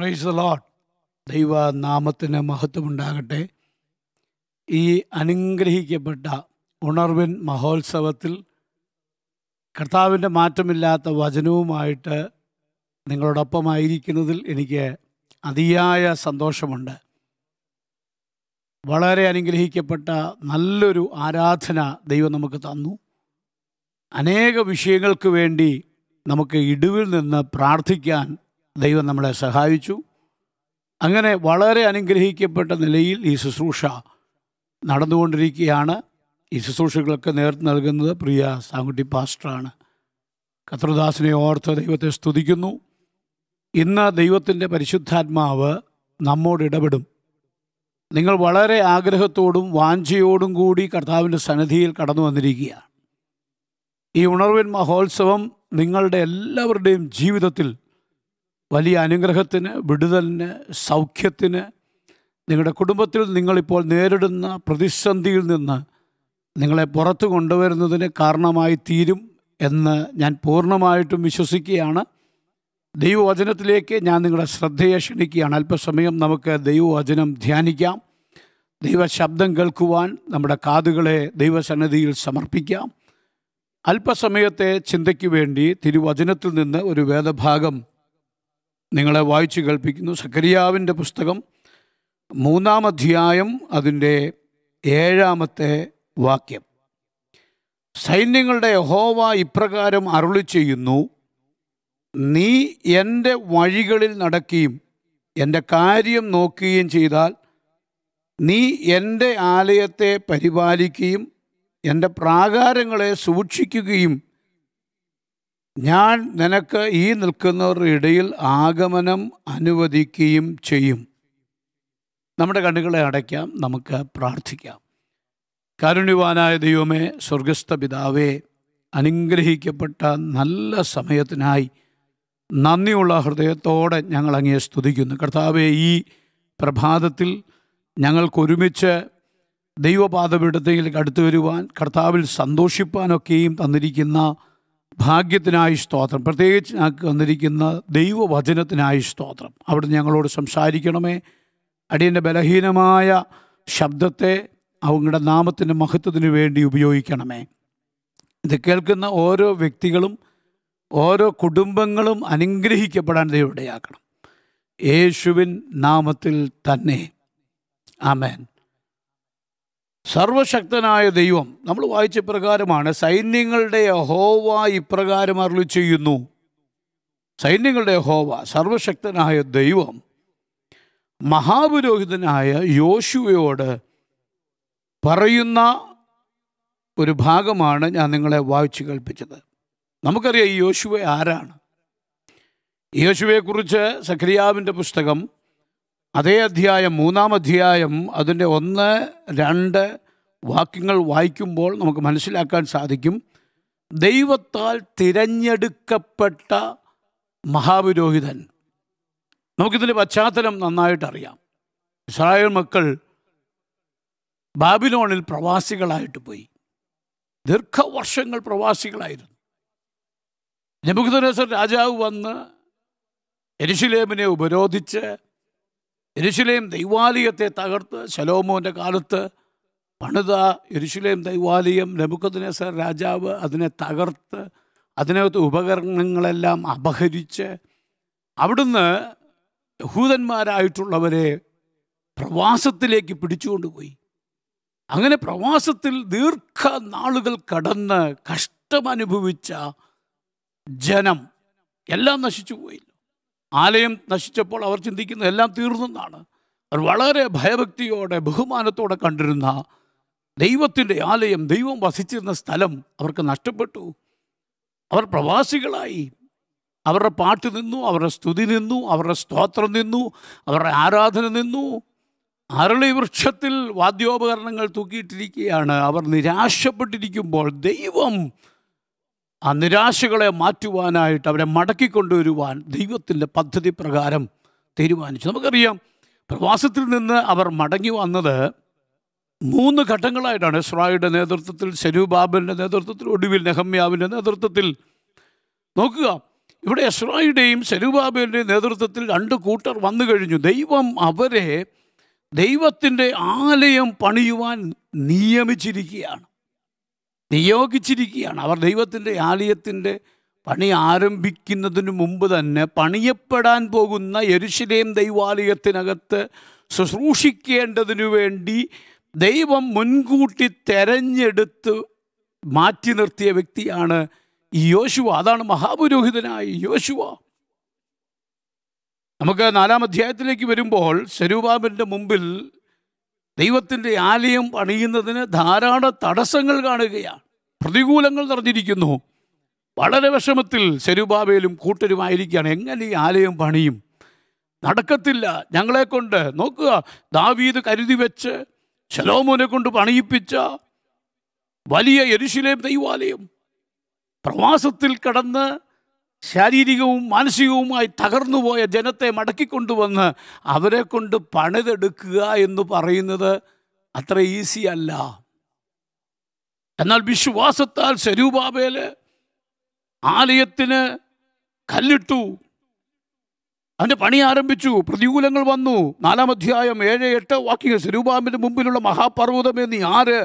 Price the Lord. ദൈവ നാമത്തിന് മഹത്വമുണ്ടാകട്ടെ. ഈ അനുഗ്രഹിക്കപ്പെട്ട ഉണർവിൻ മഹോത്സവത്തിൽ കർത്താവിൻ്റെ മാറ്റമില്ലാത്ത വചനവുമായിട്ട് നിങ്ങളോടൊപ്പമായിരിക്കുന്നതിൽ എനിക്ക് അതിയായ സന്തോഷമുണ്ട്. വളരെ അനുഗ്രഹിക്കപ്പെട്ട നല്ലൊരു ആരാധന ദൈവം നമുക്ക് തന്നു. അനേക വിഷയങ്ങൾക്ക് വേണ്ടി നമുക്ക് ഇടിവിൽ നിന്ന് പ്രാർത്ഥിക്കാൻ ദൈവം നമ്മളെ സഹായിച്ചു. അങ്ങനെ വളരെ അനുഗ്രഹിക്കപ്പെട്ട നിലയിൽ ഈ ശുശ്രൂഷ നടന്നുകൊണ്ടിരിക്കുകയാണ്. ഈ ശുശ്രൂഷകളൊക്കെ നേതൃത്വം നൽകുന്നത് പ്രിയ സാങ്കുട്ടി പാസ്റ്ററാണ്. കർത്തൃദാസനെ ഓർത്ത് ദൈവത്തെ സ്തുതിക്കുന്നു. ഇന്ന് ദൈവത്തിൻ്റെ പരിശുദ്ധാത്മാവ് നമ്മോട് ഇടപെടും. നിങ്ങൾ വളരെ ആഗ്രഹത്തോടും വാഞ്ചയോടും കൂടി കർത്താവിൻ്റെ സന്നിധിയിൽ കടന്നു വന്നിരിക്കുകയാണ്. ഈ ഉണർവിൻ മഹോത്സവം നിങ്ങളുടെ എല്ലാവരുടെയും ജീവിതത്തിൽ വലിയ അനുഗ്രഹത്തിന്, വിടുതലിന്, സൗഖ്യത്തിന്, നിങ്ങളുടെ കുടുംബത്തിൽ നിങ്ങളിപ്പോൾ നേരിടുന്ന പ്രതിസന്ധിയിൽ നിന്ന് നിങ്ങളെ പുറത്തു കൊണ്ടുവരുന്നതിന് കാരണമായി തീരും എന്ന് ഞാൻ പൂർണ്ണമായിട്ടും വിശ്വസിക്കുകയാണ്. ദൈവവചനത്തിലേക്ക് ഞാൻ നിങ്ങളുടെ ശ്രദ്ധയെ ക്ഷണിക്കുകയാണ്. അല്പസമയം നമുക്ക് ദൈവവചനം ധ്യാനിക്കാം. ദൈവശബ്ദം കേൾക്കുവാൻ നമ്മുടെ കാതുകളെ ദൈവസന്നിധിയിൽ സമർപ്പിക്കാം. അല്പസമയത്തെ ചിന്തയ്ക്ക് വേണ്ടി തിരുവചനത്തിൽ നിന്ന് ഒരു വേദഭാഗം നിങ്ങളെ വായിച്ചു കേൾപ്പിക്കുന്നു. സക്കറിയാവിൻ്റെ പുസ്തകം 3-ാം അധ്യായം അതിൻ്റെ 7-ാമത്തെ വാക്യം. സൈന്യങ്ങളുടെ യഹോവ ഇപ്രകാരം അരുളി ചെയ്യുന്നു, നീ എൻ്റെ വഴികളിൽ നടക്കുകയും എൻ്റെ കാര്യം നോക്കുകയും ചെയ്താൽ, നീ എൻ്റെ ആലയത്തെ പരിപാലിക്കുകയും എൻ്റെ പ്രാകാരങ്ങളെ സൂക്ഷിക്കുകയും ഞാൻ നിനക്ക് ഈ നിൽക്കുന്നവരുടെ ഇടയിൽ ആഗമനം അനുവദിക്കുകയും ചെയ്യും. നമ്മുടെ കണ്ണുകളെ അടയ്ക്കാം, നമുക്ക് പ്രാർത്ഥിക്കാം. കാരുണ്യവാനായ ദൈവമേ, സ്വർഗസ്ഥ പിതാവേ, അനുഗ്രഹിക്കപ്പെട്ട നല്ല സമയത്തിനായി നന്ദിയുള്ള ഹൃദയത്തോടെ ഞങ്ങൾ അങ്ങയെ സ്തുതിക്കുന്നു. കർത്താവേ, ഈ പ്രഭാതത്തിൽ ഞങ്ങൾക്കൊരുമിച്ച് ദൈവപാദപീഠത്തിലേക്ക് അടുത്തു വരുവാൻ, കർത്താവിൽ സന്തോഷിപ്പാനൊക്കെയും തന്നിരിക്കുന്ന ഭാഗ്യത്തിനായി സ്തോത്രം. പ്രത്യേകിച്ച് ഞങ്ങൾക്ക് വന്നിരിക്കുന്ന ദൈവവചനത്തിനായി സ്തോത്രം. അവിടെ ഞങ്ങളോട് സംസാരിക്കണമേ. അടിയൻ്റെ ബലഹീനമായ ശബ്ദത്തെ അവങ്ങളുടെ നാമത്തിൻ്റെ മഹത്വത്തിന് വേണ്ടി ഉപയോഗിക്കണമേ. ഇത് കേൾക്കുന്ന ഓരോ വ്യക്തികളും ഓരോ കുടുംബങ്ങളും അനുഗ്രഹിക്കപ്പെടാൻ ദൈവം ഇടയാക്കണം. യേശുവിൻ നാമത്തിൽ തന്നെ ആമേൻ. സർവശക്തനായ ദൈവം, നമ്മൾ വായിച്ച പ്രകാരമാണ്, സൈന്യങ്ങളുടെ യഹോവ ഇപ്രകാരം അരുളി ചെയ്യുന്നു. സൈന്യങ്ങളുടെ യഹോവ, സർവശക്തനായ ദൈവം മഹാപുരോഹിതനായ യോശുവയോട് പറയുന്ന ഒരു ഭാഗമാണ് ഞാൻ നിങ്ങളെ വായിച്ചു കേൾപ്പിച്ചത്. നമുക്കറിയാം ഈ യോശുവ ആരാണ്. യോശുവയെക്കുറിച്ച് സക്കറിയാവിൻ്റെ പുസ്തകം അതേ അധ്യായം 3-ാം അധ്യായം അതിൻ്റെ 1-2 വാക്യങ്ങൾ വായിക്കുമ്പോൾ നമുക്ക് മനസ്സിലാക്കാൻ സാധിക്കും, ദൈവത്താൽ തിരഞ്ഞെടുക്കപ്പെട്ട മഹാപുരോഹിതൻ. നമുക്കിതിൻ്റെ പശ്ചാത്തലം നന്നായിട്ടറിയാം. ഇസ്രായേൽ മക്കൾ ബാബിലോണിൽ പ്രവാസികളായിട്ട് പോയി. ദീർഘവർഷങ്ങൾ പ്രവാസികളായിരുന്നു. നെബൂഖദ്നേസർ രാജാവ് വന്ന് യെരൂശലേമിനെ ഉപരോധിച്ച് യെരൂശലേം ദൈവാലയത്തെ തകർത്ത്, ശലോമോൻ്റെ കാലത്ത് പണിത യെരൂശലേം ദൈവാലയം നെബൂഖദ്നേസർ രാജാവ് അതിനെ തകർത്ത് അതിനകത്ത് ഉപകരണങ്ങളെല്ലാം അപഹരിച്ച് അവിടുന്ന് യഹൂദന്മാരായിട്ടുള്ളവരെ പ്രവാസത്തിലേക്ക് പിടിച്ചുകൊണ്ടുപോയി. അങ്ങനെ പ്രവാസത്തിൽ ദീർഘനാളുകൾ കടന്ന് കഷ്ടമനുഭവിച്ച ജനം എല്ലാം നശിച്ചു പോയില്ല. ആലയം നശിച്ചപ്പോൾ അവർ ചിന്തിക്കുന്നത് എല്ലാം തീർന്നെന്നാണ്. അവർ വളരെ ഭയഭക്തിയോടെ ബഹുമാനത്തോടെ കണ്ടിരുന്ന ദൈവത്തിൻ്റെ ആലയം, ദൈവം വസിച്ചിരുന്ന സ്ഥലം അവർക്ക് നഷ്ടപ്പെട്ടു. അവർ പ്രവാസികളായി. അവരുടെ പാട്ട് നിന്നു, അവരുടെ സ്തുതി നിന്നു, അവരുടെ സ്തോത്രം നിന്നു, അവരുടെ ആരാധന നിന്നു. അരളി വൃക്ഷത്തിൽ വാദ്യോപകരണങ്ങൾ തൂക്കിയിട്ടിരിക്കുകയാണ്. അവർ നിരാശപ്പെട്ടിരിക്കുമ്പോൾ ദൈവം ആ നിരാശകളെ മാറ്റുവാനായിട്ട്, അവരെ മടക്കിക്കൊണ്ടുവരുവാൻ ദൈവത്തിൻ്റെ പദ്ധതി പ്രകാരം തീരുമാനിച്ചു. നമുക്കറിയാം, പ്രവാസത്തിൽ നിന്ന് അവർ മടങ്ങി വന്നത് 3 ഘട്ടങ്ങളായിട്ടാണ്. എസ്രായുടെ നേതൃത്വത്തിൽ, സെരുബാബലിൻ്റെ നേതൃത്വത്തിൽ, ഒടുവിൽ നെഹമ്യാവിൻ്റെ നേതൃത്വത്തിൽ. നോക്കുക, ഇവിടെ എസ്രായുടെയും സെരുബാബേലിൻ്റെയും നേതൃത്വത്തിൽ 2 കൂട്ടർ വന്നു കഴിഞ്ഞു. ദൈവം അവരെ ദൈവത്തിൻ്റെ ആലയം പണിയുവാൻ നിയോഗിച്ചിരിക്കുകയാണ്. അവർ ദൈവത്തിൻ്റെ ആലയത്തിൻ്റെ പണി ആരംഭിക്കുന്നതിന് മുമ്പ് തന്നെ പണിയപ്പെടാൻ പോകുന്ന യെരുശലേം ദൈവാലയത്തിനകത്ത് ശുശ്രൂഷിക്കേണ്ടതിനു വേണ്ടി ദൈവം മുൻകൂട്ടി തെരഞ്ഞെടുത്ത് മാറ്റി നിർത്തിയ വ്യക്തിയാണ് യോശുവ. അതാണ് മഹാപുരോഹിതനായ യോശുവ. നമുക്ക് 4-ാം അധ്യായത്തിലേക്ക് വരുമ്പോൾ സെരുബാബേലിൻ്റെ മുമ്പിൽ ദൈവത്തിൻ്റെ ആലയം പണിയുന്നതിന് ധാരാളം തടസ്സങ്ങൾ കാണുകയാണ്. പ്രതികൂലങ്ങൾ നിറഞ്ഞിരിക്കുന്നു. വളരെ വിഷമത്തിൽ സെരുബാബേലും കൂട്ടരുമായിരിക്കുകയാണ്. എങ്ങനെ ഈ ആലയം പണിയും? നടക്കത്തില്ല, ഞങ്ങളെ കൊണ്ട്. നോക്കുക, ദാവീദ് കരുതി വെച്ച് ശലോമോനെ കൊണ്ട് പണിയിപ്പിച്ച വലിയ യെരുശലേം ദൈവാലയം പ്രവാസത്തിൽ കടന്ന് ശാരീരികവും മാനസികവുമായി തകർന്നുപോയ ജനത്തെ മടക്കിക്കൊണ്ടുവന്ന് അവരെ കൊണ്ട് പണിതെടുക്കുക എന്ന് പറയുന്നത് അത്ര ഈസി അല്ല. എന്നാൽ വിശ്വാസത്താൽ സെരുബാബേല് ആലയത്തിന് കല്ലിട്ടു, അവൻ്റെ പണി ആരംഭിച്ചു. പ്രതികൂലങ്ങൾ വന്നു. 4-ാം അധ്യായം 7-8 വാക്യങ്ങൾ. സെരുബാബേലിന്റെ മുമ്പിലുള്ള മഹാപർവ്വതമേ, നീ ആര്?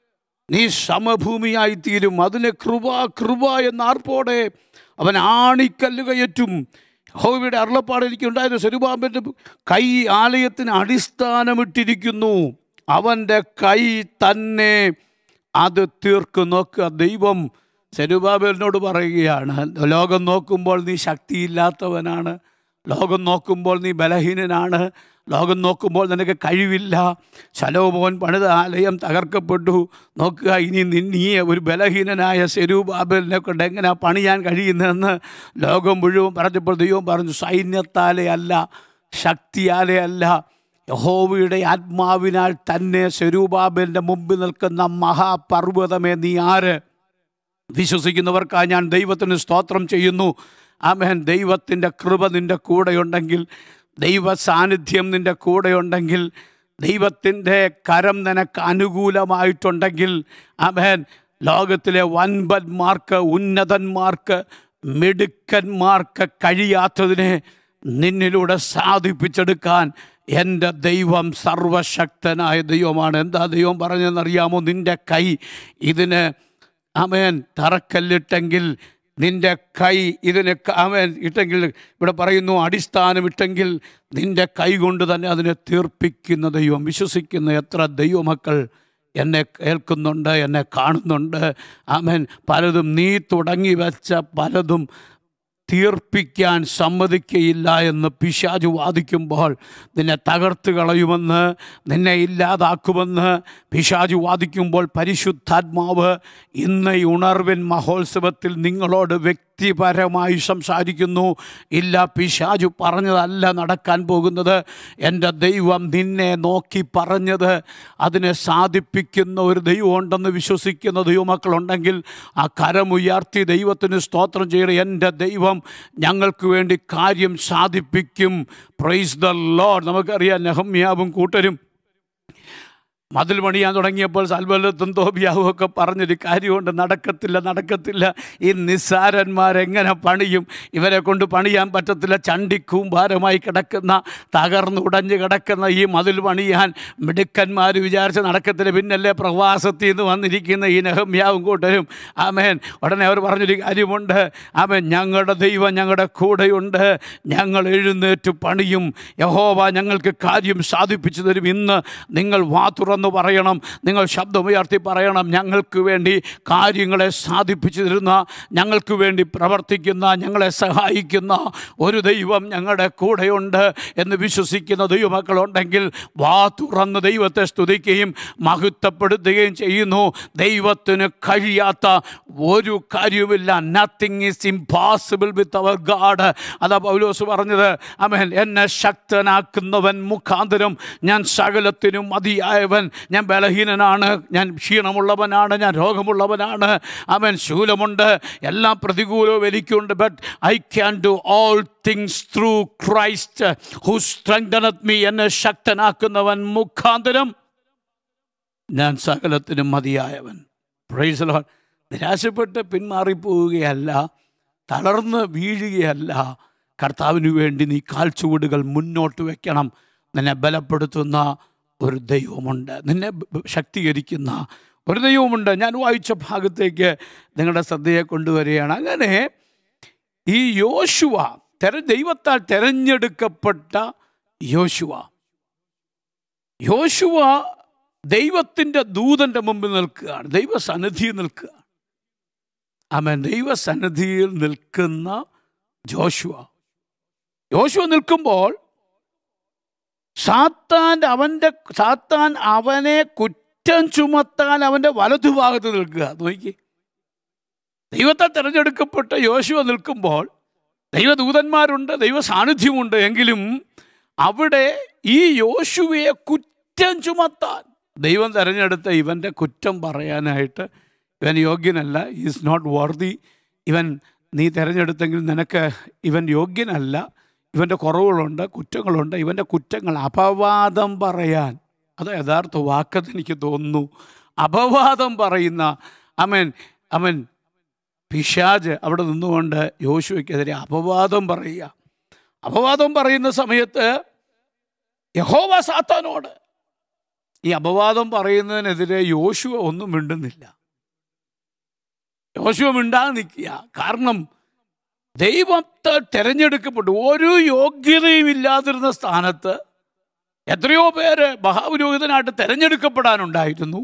നീ സമഭൂമിയായിത്തീരും. അതിനെ കൃപ എന്ന ആർപ്പോടെ അവൻ ആണിക്കല്ല് കയറ്റും. യഹോവയുടെ അരുളപ്പാട് എനിക്കുണ്ടായത്, സെരുബാബേലിന്റെ കൈ ആലയത്തിന് അടിസ്ഥാനമിട്ടിരിക്കുന്നു, അവൻ്റെ കൈ തന്നെ അത് തീർക്കും. നോക്കുക, ദൈവം സെരുബാബേലിനോട് പറയുകയാണ്, ലോകം നോക്കുമ്പോൾ നീ ശക്തിയില്ലാത്തവനാണ്, ലോകം നോക്കുമ്പോൾ നീ ബലഹീനനാണ്, ലോകം നോക്കുമ്പോൾ നിനക്ക് കഴിവില്ല. ശലോമോൻ പണിത ആലയം തകർക്കപ്പെട്ടു. നോക്കുക, ഇനി നീ ഒരു ബലഹീനനായ സെരുബാബേലിനെ കൊണ്ട് എങ്ങനെയാണ് പണിയാൻ കഴിയുന്നതെന്ന് ലോകം മുഴുവൻ പറഞ്ഞപ്പോൾ ദൈവം പറഞ്ഞു, സൈന്യത്താലെ അല്ല, ശക്തിയാലെ അല്ല, യഹോവയുടെ ആത്മാവിനാൽ തന്നെ. സെരുബാബേലിൻ്റെ മുമ്പിൽ നിൽക്കുന്ന മഹാപർവ്വതമേ, നീ ആര്? വിശ്വസിക്കുന്നവർക്കായി ഞാൻ ദൈവത്തിന് സ്തോത്രം ചെയ്യുന്നു. ആമേൻ. ദൈവത്തിൻ്റെ കൃപ നിൻ്റെ കൂടെയുണ്ടെങ്കിൽ, ദൈവ സാന്നിധ്യം നിൻ്റെ കൂടെയുണ്ടെങ്കിൽ, ദൈവത്തിൻ്റെ കരം നിനക്ക് അനുകൂലമായിട്ടുണ്ടെങ്കിൽ, ആമേൻ, ലോകത്തിലെ വൻപന്മാർക്ക്, ഉന്നതന്മാർക്ക്, മിടുക്കന്മാർക്ക് കഴിയാത്തതിനെ നിന്നിലൂടെ സാധിപ്പിച്ചെടുക്കാൻ എൻ്റെ ദൈവം സർവശക്തനായ ദൈവമാണ്. എന്താ ദൈവം പറഞ്ഞതെന്നറിയാമോ? നിൻ്റെ കൈ ഇതിന് ആമേൻ തറക്കല്ലിട്ടെങ്കിൽ, നിൻ്റെ കൈ ഇതിന് ആമേൻ ഇട്ടെങ്കിൽ, ഇവിടെ പറയുന്നു അടിസ്ഥാനം ഇട്ടെങ്കിൽ, നിൻ്റെ കൈ കൊണ്ട് തന്നെ അതിനെ തീർപ്പിക്കുന്ന ദൈവം. വിശ്വസിക്കുന്ന എത്ര ദൈവമക്കൾ എന്നെ കേൾക്കുന്നുണ്ട്, എന്നെ കാണുന്നുണ്ട്? ആമേൻ. പലതും നീ തുടങ്ങി വെച്ച പലതും തീർപ്പിക്കാൻ സമ്മതിക്കയില്ല എന്ന് പിശാച് വാദിക്കുമ്പോൾ, നിന്നെ തകർത്ത് കളയുമെന്ന്, നിന്നെ ഇല്ലാതാക്കുമെന്ന് പിശാച് വാദിക്കുമ്പോൾ, പരിശുദ്ധാത്മാവ് ഇന്ന് ഈ ഉണർവിൻ മഹോത്സവത്തിൽ നിങ്ങളോട് വ്യക്തിപരമായി സംസാരിക്കുന്നു. ഇല്ല, പിശാച് പറഞ്ഞതല്ല നടക്കാൻ പോകുന്നത്. എൻ്റെ ദൈവം നിന്നെ നോക്കി പറഞ്ഞത് അതിനെ സാധിപ്പിക്കുന്ന ഒരു ദൈവം ഉണ്ടെന്ന് വിശ്വസിക്കുന്ന ദൈവമക്കളുണ്ടെങ്കിൽ ആ കരമുയർത്തി ദൈവത്തിന് സ്തോത്രം ചെയ്യണം. എൻ്റെ ദൈവം ഞങ്ങൾക്ക് വേണ്ടി കാര്യം സാധിപ്പിക്കും. Price the Lord. നമുക്കറിയാം, നെഹമ്യാവും കൂട്ടരും മതിൽ പണിയാൻ തുടങ്ങിയപ്പോൾ സൽബല്ലത്തും തോബിയാവും ഒക്കെ പറഞ്ഞൊരു കാര്യമുണ്ട്, നടക്കത്തില്ല, ഈ നിസ്സാരന്മാരെങ്ങനെ പണിയും? ഇവരെ കൊണ്ട് പണിയാൻ പറ്റത്തില്ല. ചണ്ടിക്കൂമ്പാരമായി കിടക്കുന്ന, തകർന്നുടഞ്ഞ് കിടക്കുന്ന ഈ മതിൽ പണിയാൻ മിടുക്കന്മാർ വിചാരിച്ച് നടക്കത്തില്ല. പിന്നല്ലേ പ്രവാസത്തിൽ നിന്ന് വന്നിരിക്കുന്ന ഈ നെഹമ്യാവും കൂട്ടരും. ആമേൻ. ഉടനെ അവർ പറഞ്ഞൊരു കാര്യമുണ്ട്, ആമേൻ, ഞങ്ങളുടെ ദൈവം ഞങ്ങളുടെ കൂടെയുണ്ട്, ഞങ്ങൾ എഴുന്നേറ്റ് പണിയും, യഹോവ ഞങ്ങൾക്ക് കാര്യം സാധിപ്പിച്ചു തരും. ഇന്ന് നിങ്ങൾ വാ തുറന്ന് പറയണം, നിങ്ങൾ ശബ്ദമുയർത്തി പറയണം, ഞങ്ങൾക്ക് വേണ്ടി കാര്യങ്ങളെ സാധിപ്പിച്ചു തരുന്ന, ഞങ്ങൾക്ക് വേണ്ടി പ്രവർത്തിക്കുന്ന, ഞങ്ങളെ സഹായിക്കുന്ന ഒരു ദൈവം ഞങ്ങളുടെ കൂടെയുണ്ട് എന്ന് വിശ്വസിക്കുന്ന ദൈവമക്കളുണ്ടെങ്കിൽ വാ തുറന്ന് ദൈവത്തെ സ്തുതിക്കുകയും മഹത്വപ്പെടുത്തുകയും ചെയ്യുന്നു. ദൈവത്തിന് കഴിയാത്ത ഒരു കാര്യവുമില്ല. Nothing is impossible with our God. അതാ പൗലോസ് പറഞ്ഞത്. ആമേൻ. എന്നെ ശക്തനാക്കുന്നവൻ മുഖാന്തരം ഞാൻ സകലത്തിനും മതിയായവൻ. ഞാൻ ബലഹീനനാണ്, ഞാൻ ക്ഷീണമുള്ളവനാണ്, ഞാൻ രോഗമുള്ളവനാണ്, അവൻ ശൂലമുണ്ട്, എല്ലാം പ്രതികൂലവും എനിക്കുണ്ട്. But I can do all things through Christ who strengtheneth me. എന്നെ ശക്തനാക്കുന്നവൻ മുഖാന്തരം ഞാൻ സകലത്തിനും മതിയായവൻ. Praise the Lord. നിരാശപ്പെട്ട് പിന്മാറിപ്പോവുകയല്ല, തളർന്ന് വീഴുകയല്ല. കർത്താവിന് വേണ്ടി നീ കാൽച്ചുവടുകൾ മുന്നോട്ട് വയ്ക്കണം. നിന്നെ ബലപ്പെടുത്തുന്ന ഒരു ദൈവമുണ്ട്, നിന്നെ ശക്തീകരിക്കുന്ന ഒരു ദൈവമുണ്ട്. ഞാൻ വായിച്ച ഭാഗത്തേക്ക് നിങ്ങളുടെ ശ്രദ്ധയെ കൊണ്ടുവരികയാണ്. അങ്ങനെ ഈ യോശുവ, ദൈവത്താൽ തെരഞ്ഞെടുക്കപ്പെട്ട യോശുവ ദൈവത്തിൻ്റെ ദൂതൻ്റെ മുമ്പിൽ നിൽക്കുകയാണ്, ദൈവസന്നിധിയിൽ നിൽക്കുകയാണ്. ആമേൻ. ദൈവസന്നിധിയിൽ നിൽക്കുന്ന യോശുവ നിൽക്കുമ്പോൾ സാത്താൻ അവനെ കുറ്റം ചുമത്താൻ അവൻ്റെ വലതുഭാഗത്ത് നിൽക്കുക. നോക്കി, ദൈവത്താൽ തിരഞ്ഞെടുക്കപ്പെട്ട യോശുവ നിൽക്കുമ്പോൾ ദൈവദൂതന്മാരുണ്ട്, ദൈവ സാന്നിധ്യമുണ്ട്. എങ്കിലും അവിടെ ഈ യോശുവയെ കുറ്റം ചുമത്താൻ, ദൈവം തിരഞ്ഞെടുത്ത ഇവൻ്റെ കുറ്റം പറയാനായിട്ട് ഇവൻ യോഗ്യനല്ല, ഈസ് നോട്ട് വർതി, നീ തിരഞ്ഞെടുത്തെങ്കിൽ നിനക്ക് ഇവൻ യോഗ്യനല്ല, ഇവൻ്റെ കുറവുകളുണ്ട്, കുറ്റങ്ങളുണ്ട്, ഇവൻ്റെ കുറ്റങ്ങൾ അപവാദം പറയാൻ, അത് യഥാർത്ഥ വാക്കെന്ന് എനിക്ക് തോന്നുന്നു. അപവാദം പറയുന്ന അവൻ പിശാച് അവിടെ നിന്നുകൊണ്ട് യോശുവയ്ക്കെതിരെ അപവാദം പറയുക. അപവാദം പറയുന്ന സമയത്ത് യഹോവ സാത്താനോട് ഈ അപവാദം പറയുന്നതിനെതിരെ യോശുവ ഒന്നും മിണ്ടുന്നില്ല. യോശുവ മിണ്ടാതെ നിൽക്കുക. കാരണം ദൈവത്താൽ തിരഞ്ഞെടുക്കപ്പെട്ടു ഒരു യോഗ്യതയും ഇല്ലാതിരുന്ന സ്ഥാനത്ത് എത്രയോ പേര് മഹാപുരോഹിതനായിട്ട് തിരഞ്ഞെടുക്കപ്പെടാനുണ്ടായിരുന്നു.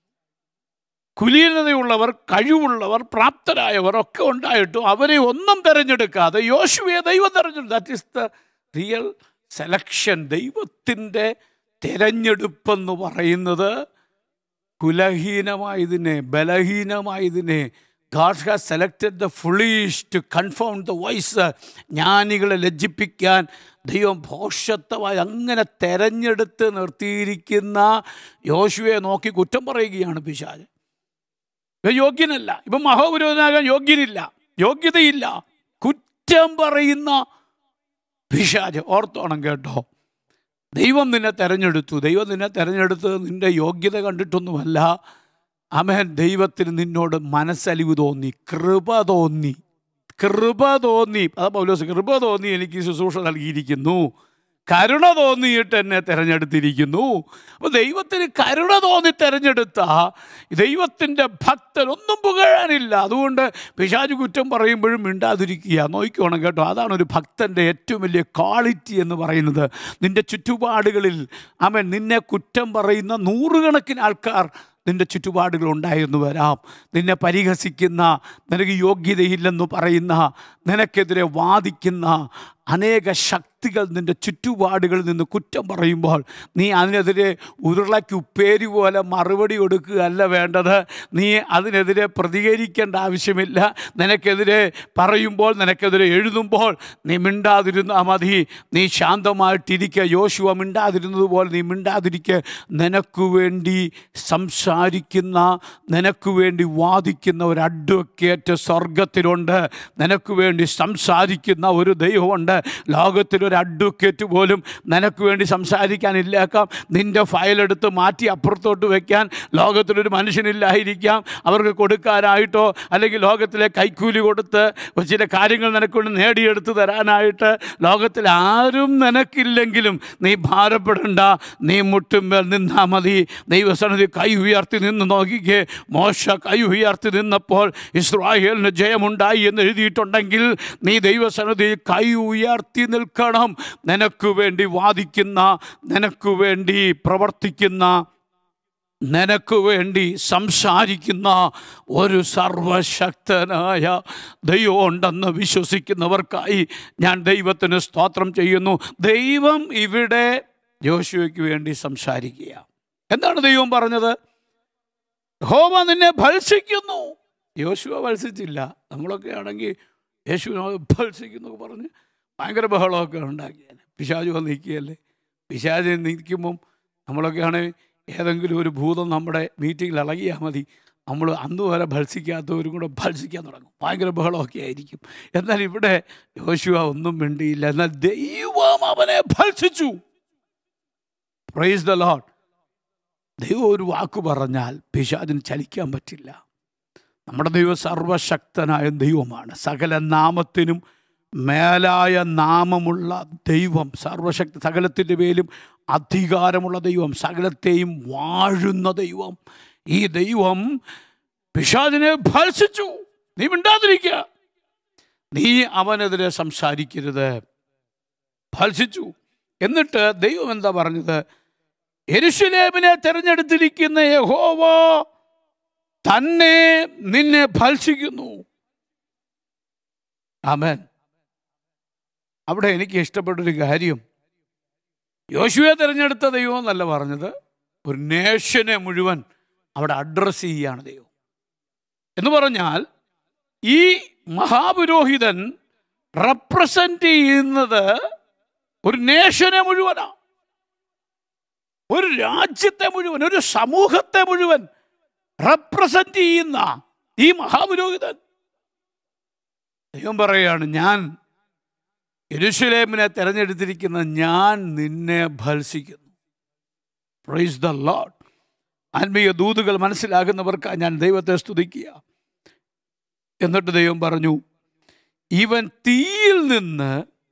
കുലീനതയുള്ളവർ, കഴിവുള്ളവർ, പ്രാപ്തരായവർ ഒക്കെ ഉണ്ടായിട്ടും അവരെ ഒന്നും തിരഞ്ഞെടുക്കാതെ യോശുവയെ ദൈവം തിരഞ്ഞെടുത്തു. That is the real selection. ദൈവത്തിൻ്റെ തിരഞ്ഞെടുപ്പെന്ന് പറയുന്നത് കുലഹീനമായതിനെ, ബലഹീനമായതിനെ, God has selected the foolish to confound the wise. ജ്ഞാനികളെ ലജ്ജിപ്പിക്കാൻ ദൈവം ഭോഷത്വമായി അങ്ങനെ തെരഞ്ഞെടുത്ത് നിർത്തിയിരിക്കുന്ന യോശുവയെ നോക്കി കുറ്റം പറയുകയാണ് പിശാച്. ഇവൻ യോഗ്യനല്ല, ഇവൻ മഹാപുരോഹിതനാകാൻ യോഗ്യതയില്ല, കുറ്റം പറയുന്ന പിശാച്. ഓർത്തോണം കേട്ടോ, ദൈവം നിന്നെ തിരഞ്ഞെടുത്തത് നിൻ്റെ യോഗ്യത കണ്ടിട്ടൊന്നുമല്ല. ആമേൻ. ദൈവത്തിന് നിന്നോട് മനസ്സലിവ് തോന്നി, കൃപ തോന്നി. അതാ പൗലോസ്, കൃപ തോന്നി എനിക്ക് ശുശ്രൂഷ നൽകിയിരിക്കുന്നു, കരുണ തോന്നിയിട്ട് എന്നെ തിരഞ്ഞെടുത്തിരിക്കുന്നു. അപ്പോൾ ദൈവത്തിന് കരുണ തോന്നി തിരഞ്ഞെടുത്ത ദൈവത്തിൻ്റെ ഭക്തൻ ഒന്നും പുകഴാനില്ല. അതുകൊണ്ട് പിശാച് കുറ്റം പറയുമ്പോഴും മിണ്ടാതിരിക്കുക. നോക്കിക്കോണം കേട്ടോ, അതാണ് ഒരു ഭക്തൻ്റെ ഏറ്റവും വലിയ ക്വാളിറ്റി എന്ന് പറയുന്നത്. നിൻ്റെ ചുറ്റുപാടുകളിൽ നിന്നെ കുറ്റം പറയുന്ന നൂറുകണക്കിന് ആൾക്കാർ നിൻ്റെ ചുറ്റുപാടുകൾ ഉണ്ടായിരുന്നു വരാം. നിന്നെ പരിഹസിക്കുന്ന, നിനക്ക് യോഗ്യതയില്ലെന്ന് പറയുന്ന, നിനക്കെതിരെ വാദിക്കുന്ന അനേക ശക്തികൾ നിൻ്റെ ചുറ്റുപാടുകളിൽ നിന്ന് കുറ്റം പറയുമ്പോൾ നീ അതിനെതിരെ ഉരുളയ്ക്ക് ഉപ്പേരി പോലെ മറുപടി കൊടുക്കുകയല്ല വേണ്ടത്. നീ അതിനെതിരെ പ്രതികരിക്കേണ്ട ആവശ്യമില്ല. നിനക്കെതിരെ പറയുമ്പോൾ, നിനക്കെതിരെ എഴുതുമ്പോൾ നീ മിണ്ടാതിരുന്നാൽ മതി. നീ ശാന്തമായിട്ടിരിക്കുക. യോശുവ മിണ്ടാതിരുന്നത് പോലെ നീ മിണ്ടാതിരിക്കുക. നിനക്ക് വേണ്ടി സംസാരിക്കുന്ന, നിനക്ക് വേണ്ടി വാദിക്കുന്ന ഒരു അഡ്വക്കേറ്റ് സ്വർഗത്തിലുണ്ട്. നിനക്ക് വേണ്ടി സംസാരിക്കുന്ന ഒരു ദൈവമുണ്ട്. ലോകത്തിലൊരു അഡ്വക്കേറ്റ് പോലും നിനക്ക് വേണ്ടി സംസാരിക്കാനില്ലേക്കാം. നിൻ്റെ ഫയലെടുത്ത് മാറ്റി അപ്പുറത്തോട്ട് വയ്ക്കാൻ ലോകത്തിലൊരു മനുഷ്യനില്ലായിരിക്കാം. അവർക്ക് കൊടുക്കാനായിട്ടോ അല്ലെങ്കിൽ ലോകത്തിലെ കൈക്കൂലി കൊടുത്ത് ചില കാര്യങ്ങൾ നിനക്ക് വേണ്ടി നേടിയെടുത്ത് തരാനായിട്ട് ലോകത്തിൽ ആരും നിനക്കില്ലെങ്കിലും നീ ഭാരപ്പെടണ്ട. നീ മുട്ടുമ്പോൾ നിന്നാൽ മതി. ദൈവസന്നിധി കൈ ഉയർത്തി നിന്ന് നോക്കിക്കേ. മോശ കൈ ഉയർത്തി നിന്നപ്പോൾ ഇസ്രായേലിന് ജയമുണ്ടായി എന്ന് എഴുതിയിട്ടുണ്ടെങ്കിൽ നീ ദൈവസന്നിധി കൈ ഉയർത്തി നിൽക്കണം. നിനക്ക് വേണ്ടി വാദിക്കുന്ന, നിനക്ക് വേണ്ടി പ്രവർത്തിക്കുന്ന, നിനക്ക് വേണ്ടി സംസാരിക്കുന്ന ഒരു സർവശക്തനായ ദൈവം ഉണ്ടെന്ന് വിശ്വസിക്കുന്നവർക്കായി ഞാൻ ദൈവത്തിന് സ്തോത്രം ചെയ്യുന്നു. ദൈവം ഇവിടെ യോശുവയ്ക്ക് വേണ്ടി സംസാരിക്കുക. എന്താണ് ദൈവം പറഞ്ഞത്? യഹോവ നിന്നെ ഭത്സിക്കുന്നു. യോശുവ ഭത്സിച്ചില്ല. നമ്മളൊക്കെ ആണെങ്കിൽ യേശുവിനെ ഭത്സിക്കുന്നു പറഞ്ഞ് ഭയങ്കര ബഹളമൊക്കെ ഉണ്ടാക്കിയാണ്. പിശാച് വന്ന് നിൽക്കുകയല്ലേ. പിശാച് നിൽക്കുമ്പം നമ്മളൊക്കെയാണ് ഏതെങ്കിലും ഒരു ഭൂതം നമ്മുടെ മീറ്റിങ്ങിൽ ഇളകിയാൽ മതി, നമ്മൾ അന്ന് വരെ ഭത്സിക്കാത്തവരും കൂടെ ഭത്സിക്കാൻ തുടങ്ങും. ഭയങ്കര ബഹളമൊക്കെ ആയിരിക്കും. എന്നാൽ ഇവിടെ യോശുവ ഒന്നും മിണ്ടിയില്ല. എന്നാൽ ദൈവം അവനെ ഭത്സിച്ചു. Price the Lord. ദൈവം ഒരു വാക്ക് പറഞ്ഞാൽ പിശാചിന് ചലിക്കാൻ പറ്റില്ല. നമ്മുടെ ദൈവം സർവശക്തനായ ദൈവമാണ്. സകല നാമത്തിനും മേലായ നാമമുള്ള ദൈവം, സകലത്തിൻ്റെ മേലും അധികാരമുള്ള ദൈവം, സകലത്തെയും വാഴുന്ന ദൈവം. ഈ ദൈവം പിശാചിനെ ഭത്സിച്ചു. നീ മിണ്ടാതിരിക്കുക, നീ അവനെതിരെ സംസാരിക്കരുത്. ഭത്സിച്ചു. എന്നിട്ട് ദൈവം എന്താ പറഞ്ഞത്? യെരൂശലേമിനെ തിരഞ്ഞെടുത്തിരിക്കുന്ന യഹോവ തന്നെ നിന്നെ ഭത്സിക്കുന്നു. ആമേൻ. അവിടെ എനിക്ക് ഇഷ്ടപ്പെട്ടൊരു കാര്യം, യോശുവയെ തിരഞ്ഞെടുത്ത ദൈവം എന്നല്ല പറഞ്ഞത്, ഒരു നേഷനെ മുഴുവൻ അവിടെ അഡ്രസ്സ് ചെയ്യുകയാണ് ദൈവം. എന്ന് പറഞ്ഞാൽ ഈ മഹാപുരോഹിതൻ റെപ്രസെന്റ് ചെയ്യുന്നത് ഒരു നേഷനെ മുഴുവനാണ്, ഒരു രാജ്യത്തെ മുഴുവൻ, ഒരു സമൂഹത്തെ മുഴുവൻ റെപ്രസെന്റ് ചെയ്യുന്ന ഈ മഹാപുരോഹിതൻ ദൈവം പറയുകയാണ്, ഞാൻ യെരൂശലേമിനെ തിരഞ്ഞെടുത്തിരിക്കുന്ന ഞാൻ നിന്നെ ഭത്സിക്കുന്നു. Price the Lord. ആത്മീയ ദൂതുകൾ മനസ്സിലാകുന്നവർക്ക് ഞാൻ ദൈവത്തെ സ്തുതിക്കുക. എന്നിട്ട് ദൈവം പറഞ്ഞു, ഇവൻ തീയിൽ നിന്ന്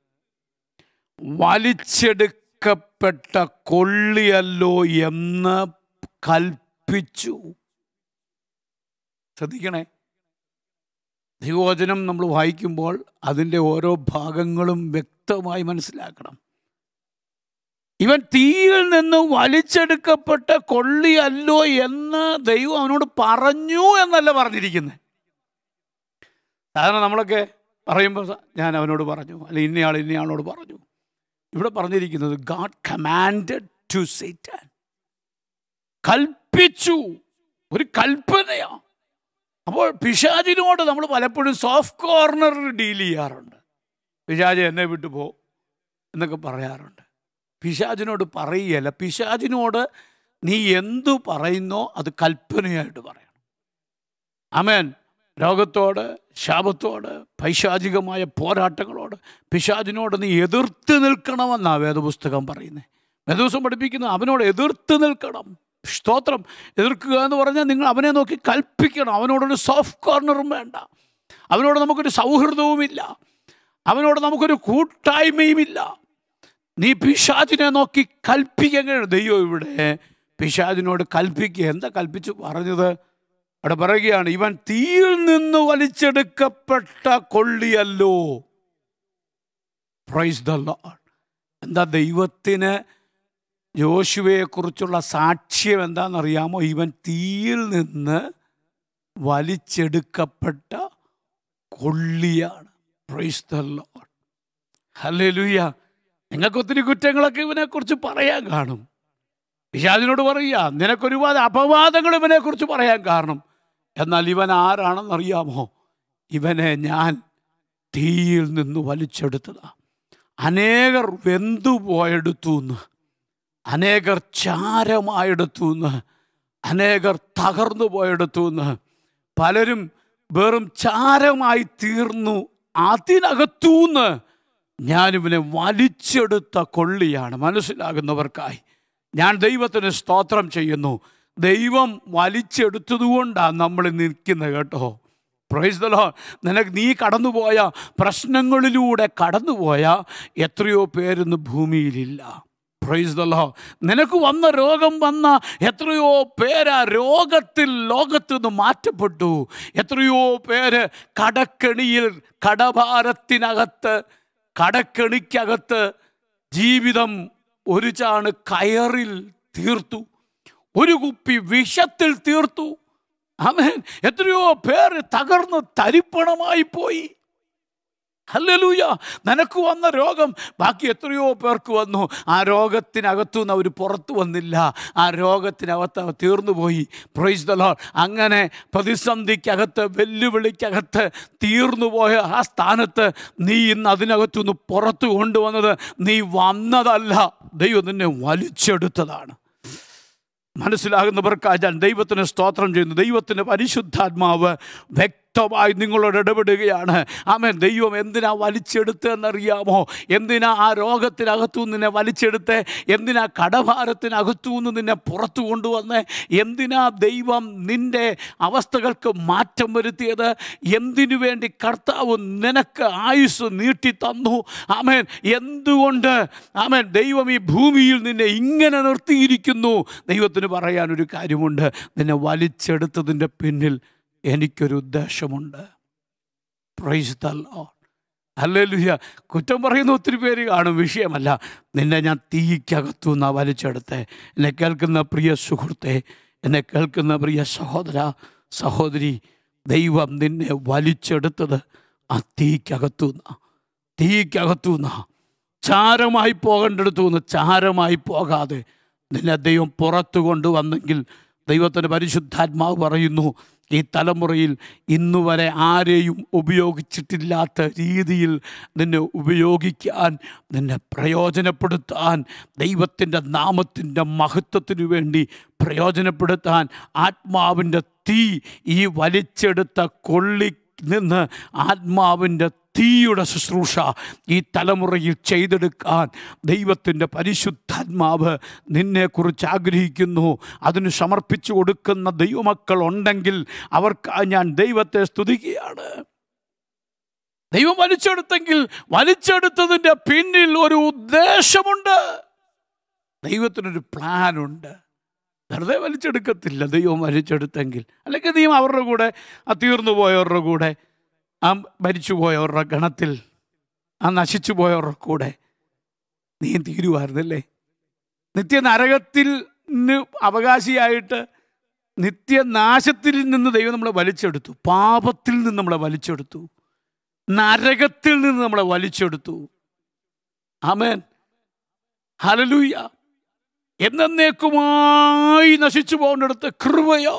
വലിച്ചെടുക്കപ്പെട്ട കൊള്ളിയല്ലോ എന്ന് കൽപ്പിച്ചു. ശ്രദ്ധിക്കണേ, ദൈവവചനം നമ്മൾ വായിക്കുമ്പോൾ അതിൻ്റെ ഓരോ ഭാഗങ്ങളും വ്യക്തമായി മനസ്സിലാക്കണം. ഇവൻ തീയിൽ നിന്ന് വലിച്ചെടുക്കപ്പെട്ട കൊള്ളിയല്ലോ എന്ന് ദൈവം അവനോട് പറഞ്ഞു എന്നല്ല പറഞ്ഞിരിക്കുന്നത്. സാധാരണ നമ്മളൊക്കെ പറയുമ്പോൾ ഞാൻ അവനോട് പറഞ്ഞു, അല്ലെ ഇന്നയാളോട് പറഞ്ഞു. ഇവിടെ പറഞ്ഞിരിക്കുന്നത് ഗാഡ് കമാൻഡഡ് ടു സേറ്റൻ, കൽപ്പിച്ചു, ഒരു കൽപ്പനയാണ്. അപ്പോൾ പിശാചിനോട് നമ്മൾ പലപ്പോഴും സോഫ്റ്റ് കോർണർ ഡീൽ ചെയ്യാറുണ്ട്. പിശാച് എന്നെ വിട്ടു പോ എന്നൊക്കെ പറയാറുണ്ട്. പിശാചിനോട് പറയുകയല്ല, പിശാചിനോട് നീ എന്തു പറയുന്നോ അത് കൽപ്പനയായിട്ട് പറയണം. ആമേൻ. രോഗത്തോട്, ശാപത്തോട്, പൈശാചികമായ പോരാട്ടങ്ങളോട് പിശാചിനോട് നീ എതിർത്ത് നിൽക്കണമെന്നാണ് വേദപുസ്തകം പറയുന്നത്. വേദപുസ്തകം പഠിപ്പിക്കുന്നത് അവനോട് എതിർത്ത് നിൽക്കണം. സ്തോത്രം. എതിർക്കുക എന്ന് പറഞ്ഞാൽ നിങ്ങൾ അവനെ നോക്കി കൽപ്പിക്കണം. അവനോടൊരു സോഫ്റ്റ് കോർണറും വേണ്ട, അവനോട് നമുക്കൊരു സൗഹൃദവുമില്ല, അവനോട് നമുക്കൊരു കൂട്ടായ്മയുമില്ല. നീ പിശാചിനെ നോക്കി കൽപ്പിക്കാൻ കഴിയും. ദൈവം ഇവിടെ പിശാചിനോട് കൽപ്പിക്കുക. എന്താ കൽപ്പിച്ചു പറഞ്ഞത്? അവിടെ പറയുകയാണ്, ഇവൻ തീയിൽ നിന്ന് വലിച്ചെടുക്കപ്പെട്ട കൊള്ളിയല്ലോ. Praise the Lord. എന്താ ദൈവത്തിന് യോശുവയെക്കുറിച്ചുള്ള സാക്ഷ്യം എന്താണെന്നറിയാമോ? ഇവൻ തീയിൽ നിന്ന് വലിച്ചെടുക്കപ്പെട്ട കൊള്ളിയാണ്. Praise the Lord. ഹല്ലേലൂയ. നിങ്ങൾക്ക് ഒത്തിരി കുറ്റങ്ങളൊക്കെ ഇവനെക്കുറിച്ച് പറയാൻ കാണും. പിശാചിനോട് പറയുക, നിനക്കൊരുപാട് അപവാദങ്ങൾ ഇവനെക്കുറിച്ച് പറയാൻ കാരണം. എന്നാൽ ഇവൻ ആരാണെന്നറിയാമോ? ഇവനെ ഞാൻ തീയിൽ നിന്ന് വലിച്ചെടുത്തതാണ്. അനേകർ വെന്തുപോയെടുത്തുനിന്ന്, അനേകർ ചാരമായെടുത്തുനിന്ന്, അനേകർ തകർന്നു പോയെടുത്തുനിന്ന്, പലരും വെറും ചാരമായി തീർന്നു. അതിനകത്തുനിന്ന് ഞാനിവനെ വലിച്ചെടുത്ത കൊള്ളിയാണ്. മനസ്സിലാകുന്നവർക്കായി ഞാൻ ദൈവത്തിന് സ്തോത്രം ചെയ്യുന്നു. ദൈവം വലിച്ചെടുത്തതുകൊണ്ടാണ് നമ്മൾ നിൽക്കുന്നത് കേട്ടോ. Praise the lord. നീ കടന്നുപോയ പ്രശ്നങ്ങളിലൂടെ കടന്നുപോയ എത്രയോ പേരൊന്നും ഭൂമിയിലില്ല. Price the Lord. നിനക്ക് വന്ന രോഗം വന്ന എത്രയോ പേര് ലോകത്തു നിന്ന് മാറ്റപ്പെട്ടു. എത്രയോ പേര് കടക്കെണിയിൽ, കടഭാരത്തിനകത്ത്, കടക്കെണിക്കകത്ത് ജീവിതം ഒരു ചാണ് കയറിൽ തീർത്തു, ഒരു കുപ്പി വിഷത്തിൽ തീർത്തു. ആമേൻ. എത്രയോ പേര് തകർന്ന് തരിപ്പണമായി പോയി. ഹല്ലേലൂയ. നിനക്ക് വന്ന രോഗം ബാക്കി എത്രയോ പേർക്ക് വന്നു. ആ രോഗത്തിനകത്തുനിന്ന് അവർ പുറത്തു വന്നില്ല. ആ രോഗത്തിനകത്ത് തീർന്നുപോയി. Praise the lord. അങ്ങനെ പ്രതിസന്ധിക്കകത്ത്, വെല്ലുവിളിക്കകത്ത് തീർന്നുപോയ ആ സ്ഥാനത്ത് നീ ഇന്ന് അതിനകത്തുനിന്ന് പുറത്തു കൊണ്ടുവന്നത് നീ വന്നതല്ല, ദൈവം നിന്നെ വലിച്ചെടുത്തതാണ്. മനസ്സിലാകുന്നവർക്കായി ഞാൻ ദൈവത്തിന് സ്തോത്രം ചെയ്യുന്നു. ദൈവത്തിൻ്റെ പരിശുദ്ധാത്മാവ് വ്യക്തമായി നിങ്ങളോട് ഇടപെടുകയാണ്. ആമേൻ. ദൈവം എന്തിനാ വലിച്ചെടുത്തതെന്നറിയാമോ? എന്തിനാ ആ രോഗത്തിനകത്തു നിന്നെ വലിച്ചെടുത്ത്? എന്തിനാ കടഭാരത്തിനകത്തു നിന്ന് നിന്നെ പുറത്തു കൊണ്ടുവന്ന്? എന്തിനാ ദൈവം നിൻ്റെ അവസ്ഥകൾക്ക് മാറ്റം വരുത്തിയത്? എന്തിനു വേണ്ടി കർത്താവ് നിനക്ക് ആയുസ് നീട്ടി തന്നു? ആമേൻ. എന്തുകൊണ്ട് ആമേൻ ദൈവം ഈ ഭൂമിയിൽ നിന്നെ ഇങ്ങനെ നിർത്തിയിരിക്കുന്നു? ദൈവത്തിന് പറയാനൊരു കാര്യമുണ്ട്. നിന്നെ വലിച്ചെടുത്തതിൻ്റെ പിന്നിൽ എനിക്കൊരു ഉദ്ദേശമുണ്ട്. Praise the lord. ഹല്ലേലൂയ. കുറ്റം പറയുന്ന ഒത്തിരി പേര് കാണും, വിഷയമല്ല. നിന്നെ ഞാൻ തീക്കകത്തു നിന്നാണ് വലിച്ചെടുത്തേ. എന്നെ കേൾക്കുന്ന പ്രിയ സുഹൃത്തെ, എന്നെ കേൾക്കുന്ന പ്രിയ സഹോദര സഹോദരി, ദൈവം നിന്നെ വലിച്ചെടുത്തത് ആ തീക്കകത്തു നിന്നാണ്. ചാരമായി പോകേണ്ടടുത്തു നിന്ന് ചാരമായി പോകാതെ നിന്നെ ദൈവം പുറത്തു കൊണ്ടുവന്നെങ്കിൽ, ദൈവത്തിൻ്റെ പരിശുദ്ധാത്മാവ് പറയുന്നു, ഈ തലമുറയിൽ ഇന്നുവരെ ആരെയും ഉപയോഗിച്ചിട്ടില്ലാത്ത രീതിയിൽ നിന്നെ ഉപയോഗിക്കാൻ, നിന്നെ പ്രയോജനപ്പെടുത്താൻ, ദൈവത്തിൻ്റെ നാമത്തിൻ്റെ മഹത്വത്തിനു വേണ്ടി പ്രയോജനപ്പെടുത്താൻ ആത്മാവിൻ്റെ തീ, ഈ വലിച്ചെടുത്ത കൊള്ളി നിന്ന് ആത്മാവിൻ്റെ തീയുടെ ശുശ്രൂഷ ഈ തലമുറയിൽ ചെയ്തെടുക്കാൻ ദൈവത്തിൻ്റെ പരിശുദ്ധാത്മാവ് നിന്നെക്കുറിച്ച് ആഗ്രഹിക്കുന്നു. അതിന് സമർപ്പിച്ചു കൊടുക്കുന്ന ദൈവമക്കൾ ഉണ്ടെങ്കിൽ അവർക്ക് ഞാൻ ദൈവത്തെ സ്തുതിക്കുകയാണ്. ദൈവം വലിച്ചെടുത്തെങ്കിൽ വലിച്ചെടുത്തതിൻ്റെ പിന്നിൽ ഒരു ഉദ്ദേശമുണ്ട്. ദൈവത്തിനൊരു പ്ലാനുണ്ട്. വെറുതെ വലിച്ചെടുക്കത്തില്ല ദൈവം വലിച്ചെടുത്തെങ്കിൽ. അല്ലെങ്കിൽ ദൈവം അവരുടെ കൂടെ, ആ തീർന്നു പോയവരുടെ കൂടെ, ആ മരിച്ചു പോയവരുടെ ഗണത്തിൽ, ആ നശിച്ചു പോയവരുടെ കൂടെ നീ തീരുമായിരുന്നല്ലേ? നിത്യനരകത്തിൽ അവകാശിയായിട്ട് നിത്യനാശത്തിൽ നിന്ന് ദൈവം നമ്മളെ വലിച്ചെടുത്തു. പാപത്തിൽ നിന്ന് നമ്മളെ വലിച്ചെടുത്തു. നരകത്തിൽ നിന്ന് നമ്മളെ വലിച്ചെടുത്തു. ആമേൻ. ഹല്ലേലൂയ. എന്നേക്കുമായി നശിച്ചു പോകേണ്ടടുത്ത് കൃപയോ.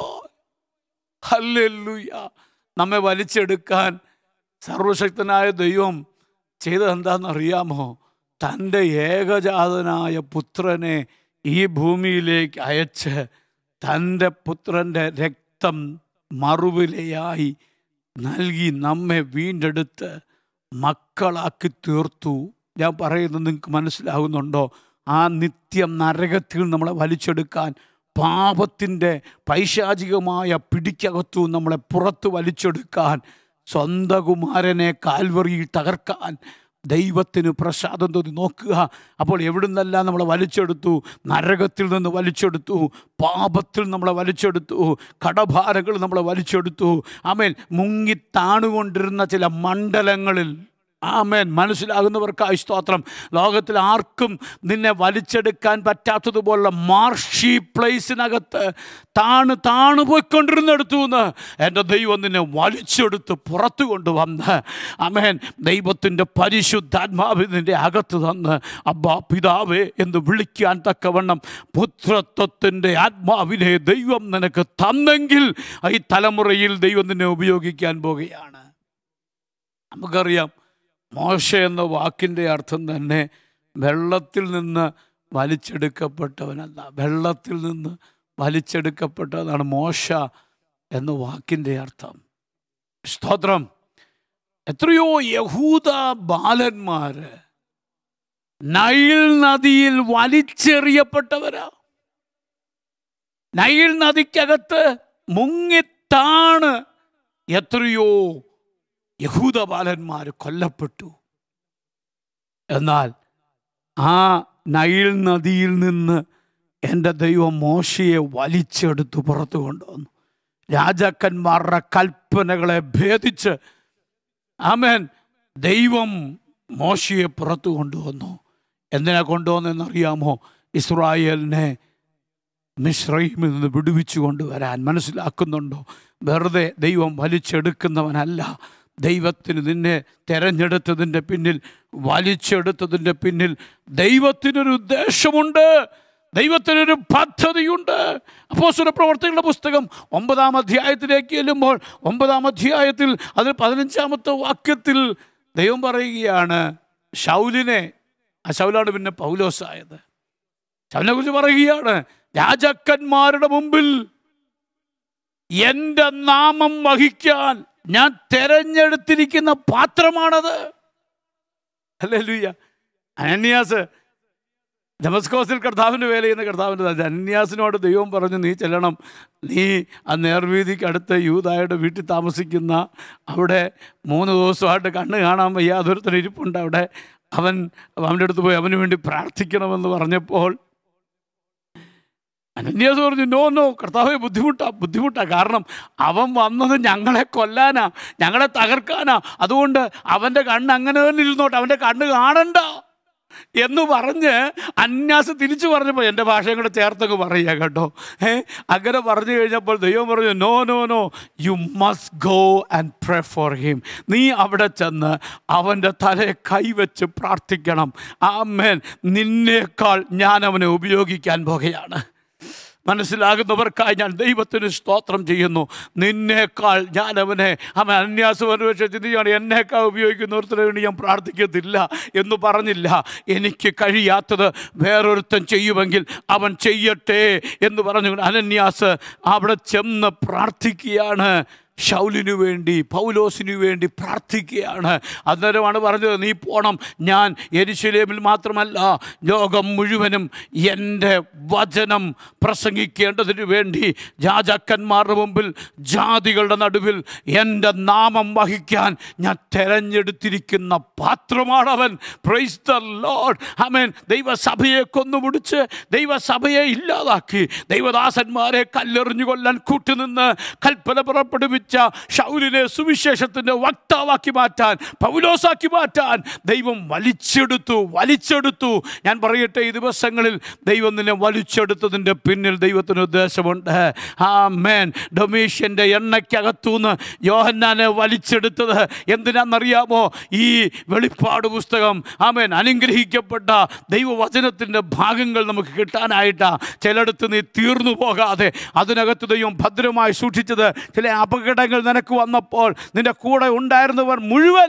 ഹല്ലേലൂയ. നമ്മെ വലിച്ചെടുക്കാൻ സർവശക്തനായ ദൈവം ചെയ്തത് എന്താണെന്നറിയാമോ? തൻ്റെ ഏകജാതനായ പുത്രനെ ഈ ഭൂമിയിലേക്ക് അയച്ച് തൻ്റെ പുത്രൻ്റെ രക്തം മറുവിലയായി നൽകി നമ്മെ വീണ്ടെടുത്ത് മക്കളാക്കി തീർത്തു. ഞാൻ പറയുന്നത് നിങ്ങൾക്ക് മനസ്സിലാകുന്നുണ്ടോ? ആ നിത്യം നരകത്തിൽ നമ്മളെ വലിച്ചെടുക്കാൻ, പാപത്തിൻ്റെ പൈശാചികമായ പിടിക്കകത്തു നമ്മളെ പുറത്ത് വലിച്ചെടുക്കാൻ, സ്വന്തം കുമാരനെ കാൽവറിയിൽ തകർക്കാൻ ദൈവത്തിന് പ്രസാദം തോന്നി. നോക്കുക, അപ്പോൾ എവിടുന്നെല്ലാം നമ്മളെ വലിച്ചെടുത്തു? നരകത്തിൽ നിന്ന് വലിച്ചെടുത്തു, പാപത്തിൽ നമ്മളെ വലിച്ചെടുത്തു, കടഭാരങ്ങൾ നമ്മളെ വലിച്ചെടുത്തു. ആമേൻ. മുങ്ങിത്താണുകൊണ്ടിരുന്ന ചില മണ്ഡലങ്ങളിൽ, ആമേൻ, മനസ്സിലാകുന്നവർക്കായി സ്തോത്രം. ലോകത്തിൽ ആർക്കും നിന്നെ വലിച്ചെടുക്കാൻ പറ്റാത്തതുപോലുള്ള മാർഷി പ്ലേസിനകത്ത് താണു പോയിക്കൊണ്ടിരുന്നെടുത്തു നിന്ന് എൻ്റെ ദൈവം നിന്നെ വലിച്ചെടുത്ത് പുറത്തു കൊണ്ടുവന്ന്, ആമേൻ, ദൈവത്തിൻ്റെ പരിശുദ്ധാത്മാവ് നിൻ്റെ അകത്ത് തന്ന് അബ്ബാ പിതാവേ എന്ന് വിളിക്കാൻ തക്കവണ്ണം പുത്രത്വത്തിൻ്റെ ആത്മാവിനെ ദൈവം നിനക്ക് തന്നെങ്കിൽ ഈ തലമുറയിൽ ദൈവം നിന്നെ ഉപയോഗിക്കാൻ പോകുകയാണ്. നമുക്കറിയാം, മോശ എന്ന വാക്കിൻ്റെ അർത്ഥം തന്നെ വെള്ളത്തിൽ നിന്ന് വലിച്ചെടുക്കപ്പെട്ടവനല്ല, വെള്ളത്തിൽ നിന്ന് വലിച്ചെടുക്കപ്പെട്ടതാണ് മോശ എന്ന വാക്കിൻ്റെ അർത്ഥം. സ്തോത്രം. എത്രയോ യഹൂദ ബാലന്മാർ നൈൽ നദിയിൽ വലിച്ചെറിയപ്പെട്ടവരാ. നൈൽ നദിക്കകത്ത് മുങ്ങിത്താണ് എത്രയോ യഹൂദ ബാലന്മാർ കൊല്ലപ്പെട്ടു. എന്നാൽ ആ നൈൽ നദിയിൽ നിന്ന് എൻ്റെ ദൈവം മോശയെ വലിച്ചെടുത്ത് പുറത്തു കൊണ്ടുവന്നു. രാജാക്കന്മാരുടെ കൽപ്പനകളെ ഭേദിച്ച്, ആമേൻ, ദൈവം മോശയെ പുറത്തു കൊണ്ടുവന്നു. എന്തിനാ കൊണ്ടുവന്നെന്നറിയാമോ? ഇസ്രായേലിനെ മിസ്രയീമിൽ നിന്ന് വിടുവിച്ചു കൊണ്ടുവരാൻ. മനസ്സിലാക്കുന്നുണ്ടോ? വെറുതെ ദൈവം വലിച്ചെടുക്കുന്നവനല്ല. ദൈവത്തിന് നിന്നെ തിരഞ്ഞെടുത്തതിൻ്റെ പിന്നിൽ, വലിച്ചെടുത്തതിൻ്റെ പിന്നിൽ ദൈവത്തിനൊരു ഉദ്ദേശമുണ്ട്, ദൈവത്തിനൊരു പദ്ധതിയുണ്ട്. അപ്പോസ്തലപ്രവർത്തികളുടെ പുസ്തകം 9-ാം അധ്യായത്തിലേക്ക് ചെല്ലുമ്പോൾ 9-ാം അധ്യായത്തിൽ അതിൽ 15-ാമത്തെ വാക്യത്തിൽ ദൈവം പറയുകയാണ് ശൗലിനെ, ആ ശൗലാണ് പിന്നെ പൗലോസായത്, ശൗലിനെ കുറിച്ച് പറയുകയാണ്, രാജാക്കന്മാരുടെ മുമ്പിൽ എൻ്റെ നാമം വഹിക്കാൻ ഞാൻ തെരഞ്ഞെടുത്തിരിക്കുന്ന പാത്രമാണത്. ഹല്ലേലൂയ. അനന്യാസ് ദമസ്കോസിൽ കർത്താവിൻ്റെ വേല ചെയ്യുന്ന കർത്താവിൻ്റെ അനന്യാസിനോട് ദൈവം പറഞ്ഞു, നീ ചെല്ലണം, നീ ആ നേർവീതിക്ക് അടുത്ത് യൂദായുടെ വീട്ടിൽ താമസിക്കുന്ന അവിടെ 3 ദിവസമായിട്ട് കണ്ണ് കാണാൻ വയ്യാതൊരുത്തൻ ഇരിപ്പുണ്ട് അവിടെ, അവൻ്റെ അടുത്ത് പോയി അവന് വേണ്ടി പ്രാർത്ഥിക്കണമെന്ന് പറഞ്ഞപ്പോൾ അനന്യാസ് പറഞ്ഞു, നോ കർത്താവേ, ബുദ്ധിമുട്ടാ. കാരണം അവൻ വന്നത് ഞങ്ങളെ കൊല്ലാനാ, ഞങ്ങളെ തകർക്കാനാ. അതുകൊണ്ട് അവൻ്റെ കണ്ണ് അങ്ങനെ തന്നെ ഇരുന്നോട്ടെ, അവൻ്റെ കണ്ണ് കാണണ്ട എന്ന് പറഞ്ഞ് അന്യാസ് തിരിച്ചു പറഞ്ഞപ്പോൾ എൻ്റെ ഭാഷയും കൂടെ ചേർത്തൊക്കെ പറയുക കേട്ടോ. അങ്ങനെ പറഞ്ഞു കഴിഞ്ഞപ്പോൾ ദൈവം പറഞ്ഞു, no you must go and pray for him. നീ അവിടെ ചെന്ന് അവൻ്റെ തലയെ കൈവച്ച് പ്രാർത്ഥിക്കണം. ആമേൻ. നിന്നേക്കാൾ ഞാൻ അവനെ ഉപയോഗിക്കാൻ പോകുകയാണ്. മനസ്സിലാകുന്നവർക്കായി ഞാൻ ദൈവത്തിന് സ്തോത്രം ചെയ്യുന്നു. നിന്നേക്കാൾ ഞാൻ അവൻ അന്യാസം ചിന്തിക്കുകയാണ്, എന്നേക്കാൾ ഉപയോഗിക്കുന്നവർക്ക് വേണ്ടി ഞാൻ പ്രാർത്ഥിക്കത്തില്ല എന്ന് പറഞ്ഞില്ല. എനിക്ക് കഴിയാത്തത് വേറൊരുത്തൻ ചെയ്യുമെങ്കിൽ അവൻ ചെയ്യട്ടെ എന്ന് പറഞ്ഞു അനന്യാസ് അവിടെ ചെന്ന് പ്രാർത്ഥിക്കുകയാണ്. ശൗലിനു വേണ്ടി, പൗലോസിനു വേണ്ടി പ്രാർത്ഥിക്കുകയാണ്. അന്നേരമാണ് പറഞ്ഞത്, നീ പോണം, ഞാൻ യെരുശലേമിൽ മാത്രമല്ല ലോകം മുഴുവനും എൻ്റെ വചനം പ്രസംഗിക്കേണ്ടതിനു വേണ്ടി രാജാക്കന്മാരുടെ മുമ്പിൽ, ജാതികളുടെ നടുവിൽ എൻ്റെ നാമം വഹിക്കാൻ ഞാൻ തെരഞ്ഞെടുത്തിരിക്കുന്ന പാത്രമാണവൻ. Praise the lord. ആമേൻ. ദൈവസഭയെ കൊന്നുപിടിച്ച് ദൈവസഭയെ ഇല്ലാതാക്കി ദൈവദാസന്മാരെ കല്ലെറിഞ്ഞു കൊല്ലാൻ കൂട്ടുനിന്ന് കൽപ്പന പുറപ്പെടുവിച്ച് ശൗലിനെ സുവിശേഷത്തിന്റെ വക്താവാക്കി മാറ്റാൻ, പൗലോസാക്കി മാറ്റാൻ ദൈവം വലിച്ചെടുത്തു. ഞാൻ പറയട്ടെ, ഈ ദിവസങ്ങളിൽ ദൈവം നിന്നെ വലിച്ചെടുത്തതിൻ്റെ പിന്നിൽ ദൈവത്തിന് ഉദ്ദേശമുണ്ട്. ആമേൻ. ഡൊമീഷ്യൻ്റെ എണ്ണയ്ക്കകത്തുനിന്ന് യോഹന്നാനെ വലിച്ചെടുത്തത് എന്തിനാണെന്നറിയാമോ? ഈ വെളിപ്പാട് പുസ്തകം, ആമേൻ, അനുഗ്രഹിക്കപ്പെട്ട ദൈവവചനത്തിൻ്റെ ഭാഗങ്ങൾ നമുക്ക് കിട്ടാനായിട്ടാണ്. ചിലയിടത്ത് നീ തീർന്നു പോകാതെ അതിനകത്ത് ദൈവം ഭദ്രമായി സൂക്ഷിച്ചത്. ചില അപകടങ്ങൾ നിനക്ക് വന്നപ്പോൾ നിന്റെ കൂടെ ഉണ്ടായിരുന്നവർ മുഴുവൻ.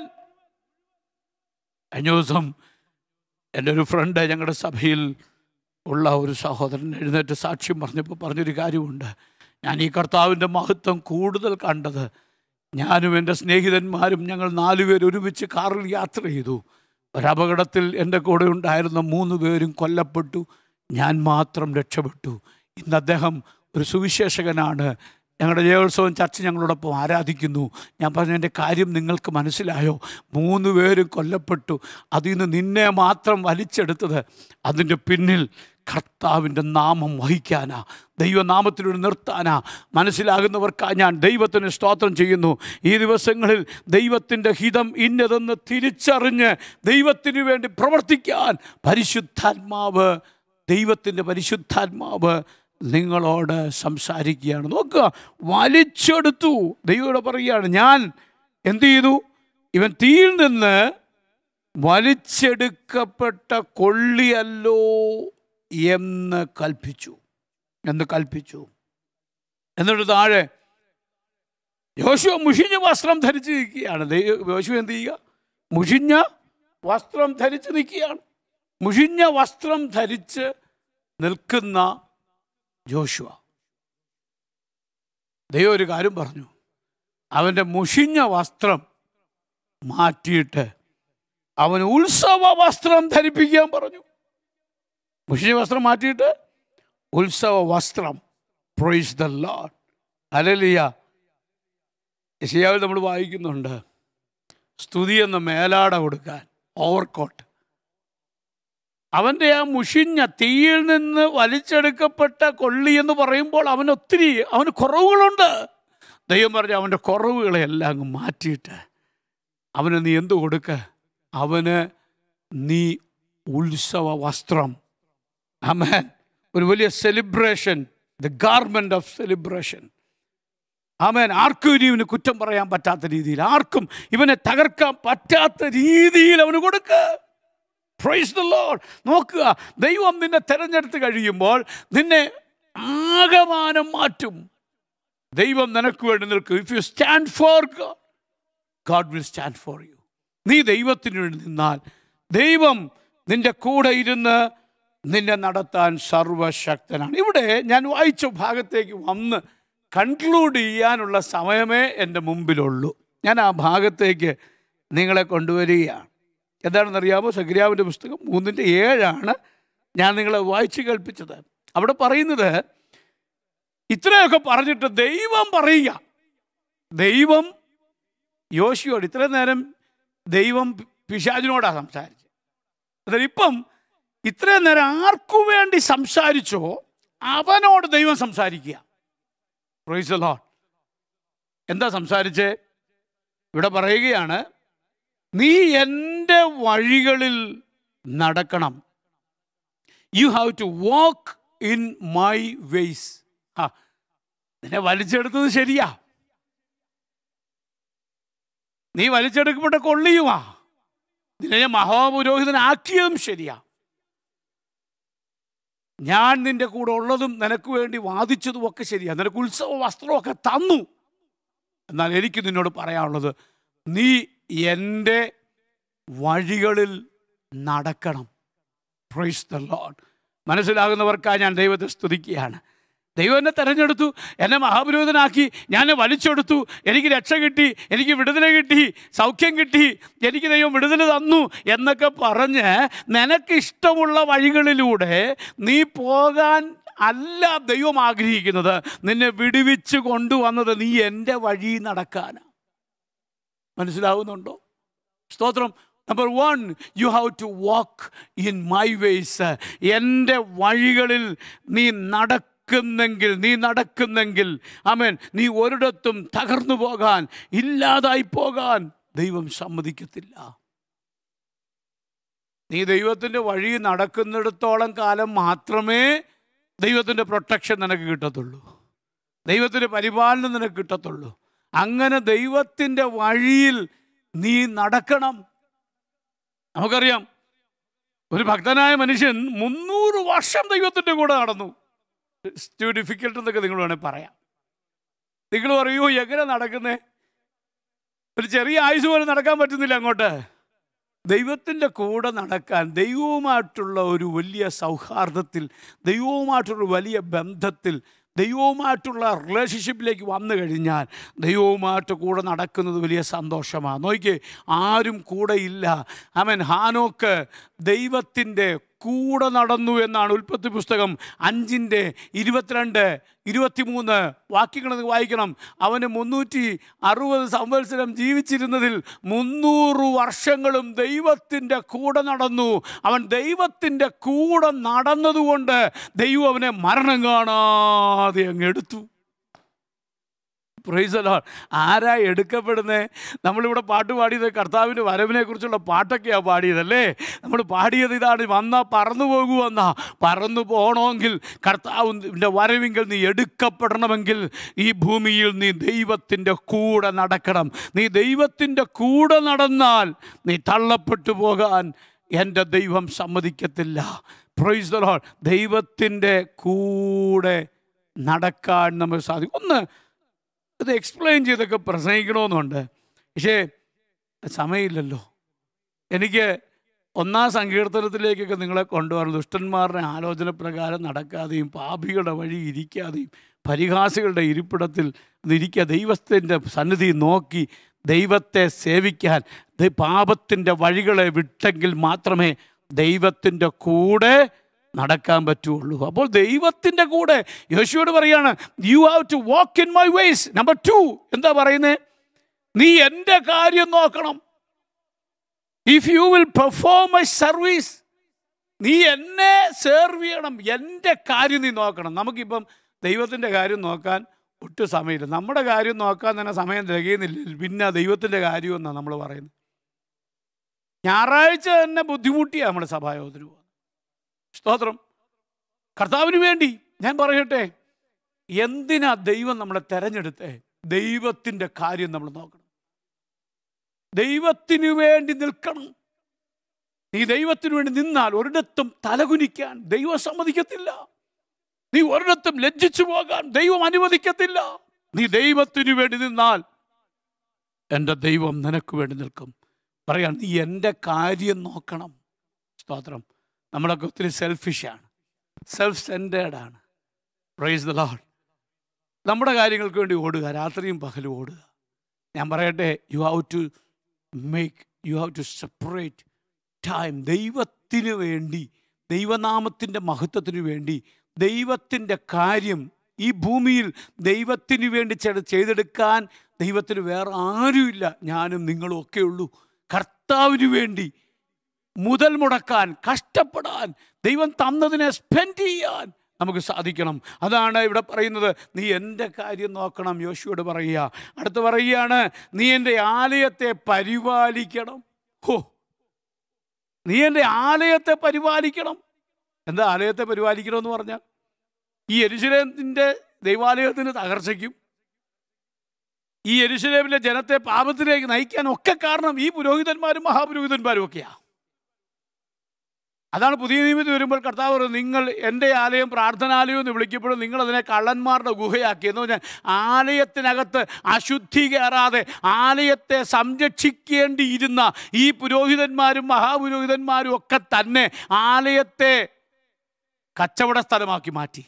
കഴിഞ്ഞ ദിവസം എൻ്റെ ഒരു ഫ്രണ്ട്, ഞങ്ങളുടെ സഭയിൽ ഉള്ള ഒരു സഹോദരൻ എഴുന്നേറ്റ് സാക്ഷ്യം പറഞ്ഞപ്പോൾ പറഞ്ഞൊരു കാര്യമുണ്ട്. ഞാൻ ഈ കർത്താവിൻ്റെ മഹത്വം കൂടുതൽ കണ്ടത്, ഞാനും എൻ്റെ സ്നേഹിതന്മാരും ഞങ്ങൾ 4 പേർ ഒരുമിച്ച് കാറിൽ യാത്ര ചെയ്തു. ഒരപകടത്തിൽ എൻ്റെ കൂടെ ഉണ്ടായിരുന്ന 3 പേരും കൊല്ലപ്പെട്ടു, ഞാൻ മാത്രം രക്ഷപ്പെട്ടു. ഇന്ന് അദ്ദേഹം ഒരു സുവിശേഷകനാണ്. ഞങ്ങളുടെ ജയോത്സവം ചർച്ച ഞങ്ങളോടൊപ്പം ആരാധിക്കുന്നു. ഞാൻ പറഞ്ഞ എൻ്റെ കാര്യം നിങ്ങൾക്ക് മനസ്സിലായോ? 3 പേരും കൊല്ലപ്പെട്ടു. അതിൽ നിന്ന് നിന്നെ മാത്രം വലിച്ചെടുത്തത് അതിൻ്റെ പിന്നിൽ കർത്താവിൻ്റെ നാമം വഹിക്കാനാ, ദൈവനാമത്തിലൂടെ നിർത്താനാ. മനസ്സിലാകുന്നവർക്കായി ഞാൻ ദൈവത്തിന് സ്തോത്രം ചെയ്യുന്നു. ഈ ദിവസങ്ങളിൽ ദൈവത്തിൻ്റെ ഹിതം ഇന്നതെന്ന് തിരിച്ചറിഞ്ഞ് ദൈവത്തിന് വേണ്ടി പ്രവർത്തിക്കാൻ ദൈവത്തിൻ്റെ പരിശുദ്ധാത്മാവ് നിങ്ങളോട് സംസാരിക്കുകയാണ്. നോക്കുക, വലിച്ചെടുത്തു. ദൈവത്തോട് പറയുകയാണ്, ഞാൻ എന്തു ചെയ്തു? ഇവൻ തീയിൽ നിന്ന് വലിച്ചെടുക്കപ്പെട്ട കൊള്ളിയല്ലോ എന്ന് കൽപ്പിച്ചു. എന്നിട്ട് താഴെ യോശുവ മുഷിഞ്ഞ വസ്ത്രം ധരിച്ച് നിൽക്കുകയാണ്. യോശുവ എന്ത് ചെയ്യുക? മുഷിഞ്ഞ വസ്ത്രം ധരിച്ച് നിൽക്കുകയാണ്. മുഷിഞ്ഞ വസ്ത്രം ധരിച്ച് നിൽക്കുന്ന ജോഷുവ, ദൈവം ഒരു കാര്യം പറഞ്ഞു. അവൻ്റെ മുഷിഞ്ഞ വസ്ത്രം മാറ്റിയിട്ട് അവന് ഉത്സവ വസ്ത്രം ധരിപ്പിക്കാൻ പറഞ്ഞു. മുഷിഞ്ഞ വസ്ത്രം മാറ്റിയിട്ട് ഉത്സവ വസ്ത്രം. Praise the Lord. ഹല്ലേലൂയ. യെശയ്യാവിൽ നമ്മൾ വായിക്കുന്നുണ്ട്, സ്തുതി എന്ന മേലാട കൊടുക്കാൻ, ഓവർകോട്ട്. അവൻ്റെ ആ മുഷിഞ്ഞ തീയിൽ നിന്ന് വലിച്ചെടുക്കപ്പെട്ട കൊള്ളി എന്ന് പറയുമ്പോൾ അവന് കുറവുകളുണ്ട്. ദൈവം പറഞ്ഞു, അവൻ്റെ കുറവുകളെല്ലാം അങ്ങ് മാറ്റിയിട്ട് അവന് നീ എന്ത് കൊടുക്ക? അവന് നീ ഉത്സവ വസ്ത്രം. ആമേൻ. ഒരു വലിയ celebration, the garment of celebration. ആമേൻ. ആർക്കും ഇനി ഇവന് കുറ്റം പറയാൻ പറ്റാത്ത രീതിയിൽ, ആർക്കും ഇവനെ തകർക്കാൻ പറ്റാത്ത രീതിയിൽ അവന് കൊടുക്ക. Praise the lord. നോക്കുക, ദൈവം നിന്നെ തെരഞ്ഞെടുത്ത് കഴിയുമ്പോൾ നിന്നെ ആകമാനം മാറ്റും. ദൈവം നിനക്ക് വേണ്ടി നിൽക്കും. If you stand for God, God will stand for you. നീ ദൈവത്തിന് വേണ്ടി നിന്നാൽ ദൈവം നിന്റെ കൂടെ ഇരുന്ന് നിന്നെ നടത്താൻ സർവശക്തനാണ്. ഇവിടെ ഞാൻ വായിച്ച ഭാഗത്തേക്ക് വന്ന് കൺക്ലൂഡ് ചെയ്യാനുള്ള സമയമേ എൻ്റെ മുമ്പിലുള്ളൂ. ഞാൻ ആ ഭാഗത്തേക്ക് നിങ്ങളെ കൊണ്ടുവരികയാണ്. എന്താണെന്നറിയാമോ? സഖര്യാവിൻ്റെ പുസ്തകം 3:7 ഞാൻ നിങ്ങളെ വായിച്ച് കേൾപ്പിച്ചത്. അവിടെ പറയുന്നത്, ഇത്രയൊക്കെ പറഞ്ഞിട്ട് ദൈവം പറയുക, ദൈവം യോശുവോട് ഇത്രയും നേരം ദൈവം പിശാചിനോടാണ് സംസാരിച്ചത്. അതായത് ഇപ്പം ഇത്രയും നേരം ആർക്കു വേണ്ടി സംസാരിച്ചോ അവനോട് ദൈവം സംസാരിക്കുക. Praise the lord. എന്താ സംസാരിച്ചേ? ഇവിടെ പറയുകയാണ്, നീ എൻ്റെ വഴികളിൽ നടക്കണം. You have to walk in my ways. നിന്നെ വലിച്ചെടുത്തത് ശരിയാ, നീ വലിച്ചെടുക്കപ്പെട്ട കൊള്ളിയുമാ, നിന്നെ മഹാപുരോഹിതനാക്കിയതും ശരിയാ, ഞാൻ നിന്റെ കൂടെ ഉള്ളതും നിനക്ക് വേണ്ടി വാദിച്ചതും ഒക്കെ ശരിയാ, നിനക്ക് ഉത്സവ വസ്ത്രമൊക്കെ തന്നു. എന്നാൽ എനിക്ക് നിന്നോട് പറയാനുള്ളത്, നീ എൻ്റെ വഴികളിൽ നടക്കണം. Price the Lord. മനസ്സിലാകുന്നവർക്കായി ഞാൻ ദൈവത്തെ സ്തുതിക്കുകയാണ്. ദൈവം എന്നെ തെരഞ്ഞെടുത്തു, എന്നെ മഹാപുരോഹിതനാക്കി, ഞാൻ വലിച്ചെടുത്തു, എനിക്ക് രക്ഷ കിട്ടി, എനിക്ക് വിടുതല കിട്ടി, സൗഖ്യം കിട്ടി, എനിക്ക് ദൈവം വിടുതല തന്നു എന്നൊക്കെ പറഞ്ഞ് നിനക്കിഷ്ടമുള്ള വഴികളിലൂടെ നീ പോകാൻ അല്ല ദൈവം ആഗ്രഹിക്കുന്നത്. നിന്നെ വിടുവിച്ച് കൊണ്ടുവന്നത് നീ എൻ്റെ വഴി നടക്കാനാണ്. മനസ്സിലാവുന്നുണ്ടോ? സ്തോത്രം. Number 1, you have to walk in my ways. എൻ്റെ വഴികളിൽ നീ നടക്കുന്നെങ്കിൽ ആമേൻ, നീ ഒരിടത്തും തകർന്നു പോകാൻ, ഇല്ലാതായി പോകാൻ ദൈവം സമ്മതിക്കത്തില്ല. നീ ദൈവത്തിൻ്റെ വഴി നടക്കുന്നിടത്തോളം കാലം മാത്രമേ ദൈവത്തിൻ്റെ പ്രൊട്ടക്ഷൻ നിനക്ക് കിട്ടത്തുള്ളൂ, ദൈവത്തിൻ്റെ പരിപാലനം നിനക്ക് കിട്ടത്തുള്ളൂ. അങ്ങനെ ദൈവത്തിൻ്റെ വഴിയിൽ നീ നടക്കണം. നമുക്കറിയാം, ഒരു ഭക്തനായ മനുഷ്യൻ 300 വർഷം ദൈവത്തിൻ്റെ കൂടെ നടന്നു. ടു ഡിഫിക്കൽട്ട് എന്നൊക്കെ നിങ്ങൾ വേണമെങ്കിൽ പറയാം. നിങ്ങൾ പറയൂ, എങ്ങനെ നടക്കുന്നേ? ഒരു ചെറിയ ആയുസ് പോലും നടക്കാൻ പറ്റുന്നില്ല അങ്ങോട്ട്. ദൈവത്തിൻ്റെ കൂടെ നടക്കാൻ, ദൈവവുമായിട്ടുള്ള ഒരു വലിയ സൗഹാർദ്ദത്തിൽ, ദൈവവുമായിട്ടുള്ള വലിയ ബന്ധത്തിൽ, ദൈവവുമായിട്ടുള്ള റിലേഷൻഷിപ്പിലേക്ക് വന്നു കഴിഞ്ഞാൽ ദൈവവുമായിട്ട് കൂടെ നടക്കുന്നത് വലിയ സന്തോഷമാണ്. നോക്കിയേ, ആരും കൂടെ ഇല്ല. ആമേൻ. ഹാനോക്ക് ദൈവത്തിൻ്റെ കൂടെ നടന്നു എന്നാണ് ഉൽപ്പത്തി പുസ്തകം 5:22-23 വാക്യങ്ങൾ വായിക്കണം. അവന് 360 സംവത്സരം ജീവിച്ചിരുന്നതിൽ 300 വർഷങ്ങളും ദൈവത്തിൻ്റെ കൂടെ നടന്നു. അവൻ ദൈവത്തിൻ്റെ കൂടെ നടന്നതുകൊണ്ട് ദൈവം അവനെ മരണം കാണാതെ അങ്ങ് എടുത്തു. Praise the lord. ആരാ എടുക്കപ്പെടുന്നത്? നമ്മളിവിടെ പാട്ട് പാടിയത് കർത്താവിൻ്റെ വരവിനെ കുറിച്ചുള്ള പാട്ടൊക്കെയാണ് പാടിയതല്ലേ? നമ്മൾ പാടിയത് ഇതാണ്, വന്നാൽ പറന്നു പോകുമെന്നാ. പറന്നു പോകണമെങ്കിൽ, കർത്താവിൻ്റെ വരവിങ്കിൽ നീ എടുക്കപ്പെടണമെങ്കിൽ ഈ ഭൂമിയിൽ നീ ദൈവത്തിൻ്റെ കൂടെ നടക്കണം. നീ ദൈവത്തിൻ്റെ കൂടെ നടന്നാൽ നീ തള്ളപ്പെട്ടു പോകാൻ എൻ്റെ ദൈവം സമ്മതിക്കത്തില്ല. Praise the lord. ദൈവത്തിൻ്റെ കൂടെ നടക്കാൻ നമുക്ക് സാധിക്കും. ഒന്ന് അത് എക്സ്പ്ലെയിൻ ചെയ്തൊക്കെ പ്രസംഗിക്കണമെന്നുണ്ട്, പക്ഷേ സമയമില്ലല്ലോ. എനിക്ക് 1-ാം സങ്കീർത്തനത്തിലേക്കൊക്കെ നിങ്ങളെ കൊണ്ടുവരണം. ദുഷ്ടന്മാരുടെ ആലോചന പ്രകാരം നടക്കാതെയും, പാപികളുടെ വഴി ഇരിക്കാതെയും, പരിഹാസികളുടെ ഇരിപ്പിടത്തിൽ ഇരിക്കുക, ദൈവത്തിൻ്റെ സന്നിധി നോക്കി ദൈവത്തെ സേവിക്കാൻ, പാപത്തിൻ്റെ വഴികളെ വിട്ടെങ്കിൽ മാത്രമേ ദൈവത്തിൻ്റെ കൂടെ നടക്കാൻ പറ്റുള്ളൂ. അപ്പോൾ ദൈവത്തിൻ്റെ കൂടെ യോശുവോട് പറയാണ്, you have to walk in my ways. Number 2 എന്താ പറയുന്നത്? നീ എൻ്റെ കാര്യം നോക്കണം. If you will perform my service, നീ എന്നെ സെർവ് ചെയ്യണം, എൻ്റെ കാര്യം നീ നോക്കണം. നമുക്കിപ്പം ദൈവത്തിൻ്റെ കാര്യം നോക്കാൻ ഒട്ടും സമയമില്ല. നമ്മുടെ കാര്യം നോക്കാൻ തന്നെ സമയം തികയുന്നില്ല, പിന്നെ ദൈവത്തിൻ്റെ കാര്യമെന്നാണ് നമ്മൾ പറയുന്നത്. ഞായറാഴ്ച തന്നെ ബുദ്ധിമുട്ടിയാണ് നമ്മുടെ സഭായോഗത്തിന് പോകുന്നത്. സ്തോത്രം. കർത്താവിന് വേണ്ടി ഞാൻ പറയട്ടെ, എന്തിനാ ദൈവം നമ്മളെ തെരഞ്ഞെടുത്തേ? ദൈവത്തിൻ്റെ കാര്യം നമ്മൾ നോക്കണം, ദൈവത്തിനു വേണ്ടി നിൽക്കണം. നീ ദൈവത്തിനു വേണ്ടി നിന്നാൽ ഒരിടത്തും തലകുനിക്കാൻ ദൈവം സമ്മതിക്കത്തില്ല. നീ ഒരിടത്തും ലജ്ജിച്ചു പോകാൻ ദൈവം അനുവദിക്കത്തില്ല. നീ ദൈവത്തിനു വേണ്ടി നിന്നാൽ എൻ്റെ ദൈവം നിനക്ക് വേണ്ടി നിൽക്കും. പറയാം, നീ എൻ്റെ കാര്യം നോക്കണം. സ്തോത്രം. നമ്മളൊക്കെ ഒത്തിരി സെൽഫിഷാണ്, സെൽഫ് സെൻറ്റേർഡാണ്. Praise the lord. നമ്മുടെ കാര്യങ്ങൾക്ക് വേണ്ടി ഓടുക, രാത്രിയും പകലും ഓടുക. ഞാൻ പറയട്ടെ, you have to separate time. ദൈവത്തിന് വേണ്ടി, ദൈവനാമത്തിൻ്റെ മഹത്വത്തിന് വേണ്ടി, ദൈവത്തിൻ്റെ കാര്യം ഈ ഭൂമിയിൽ ദൈവത്തിന് വേണ്ടി ചെയ്തെടുക്കാൻ ദൈവത്തിന് വേറെ ആരുമില്ല. ഞാനും നിങ്ങളും ഒക്കെ ഉള്ളൂ. കർത്താവിന് വേണ്ടി മുതൽ മുടക്കാൻ, കഷ്ടപ്പെടാൻ, ദൈവം തന്നതിനെ സ്പെൻഡ് ചെയ്യാൻ നമുക്ക് സാധിക്കണം. അതാണ് ഇവിടെ പറയുന്നത്, നീ എൻ്റെ കാര്യം നോക്കണം. യോശുവോട് പറയുക. അടുത്ത് പറയുകയാണ്, നീ എൻ്റെ ആലയത്തെ പരിപാലിക്കണം. നീ എൻ്റെ ആലയത്തെ പരിപാലിക്കണം. എന്താ ആലയത്തെ പരിപാലിക്കണം എന്ന് പറഞ്ഞാൽ, ഈ യെരൂശലേമിൻ്റെ ദൈവാലയത്തിന് തകർച്ചയ്ക്കും ഈ യെരൂശലേമിലെ ജനത്തെ പാപത്തിലേക്ക് നയിക്കാനൊക്കെ കാരണം ഈ പുരോഹിതന്മാരും മഹാപുരോഹിതന്മാരും ഒക്കെയാണ്. അതാണ് പുതിയ നിയമത്തിൽ വരുമ്പോൾ കർത്താവ് പറയുന്നത്, നിങ്ങൾ എൻ്റെ ആലയം പ്രാർത്ഥനാലയം എന്ന് വിളിക്കപ്പെടും, നിങ്ങളതിനെ കള്ളന്മാരുടെ ഗുഹയാക്കി. എന്ന് പറഞ്ഞാൽ ആലയത്തിനകത്ത് അശുദ്ധി കയറാതെ ആലയത്തെ സംരക്ഷിക്കേണ്ടിയിരുന്ന ഈ പുരോഹിതന്മാരും മഹാപുരോഹിതന്മാരും ഒക്കെ തന്നെ ആലയത്തെ കച്ചവട സ്ഥലമാക്കി മാറ്റി.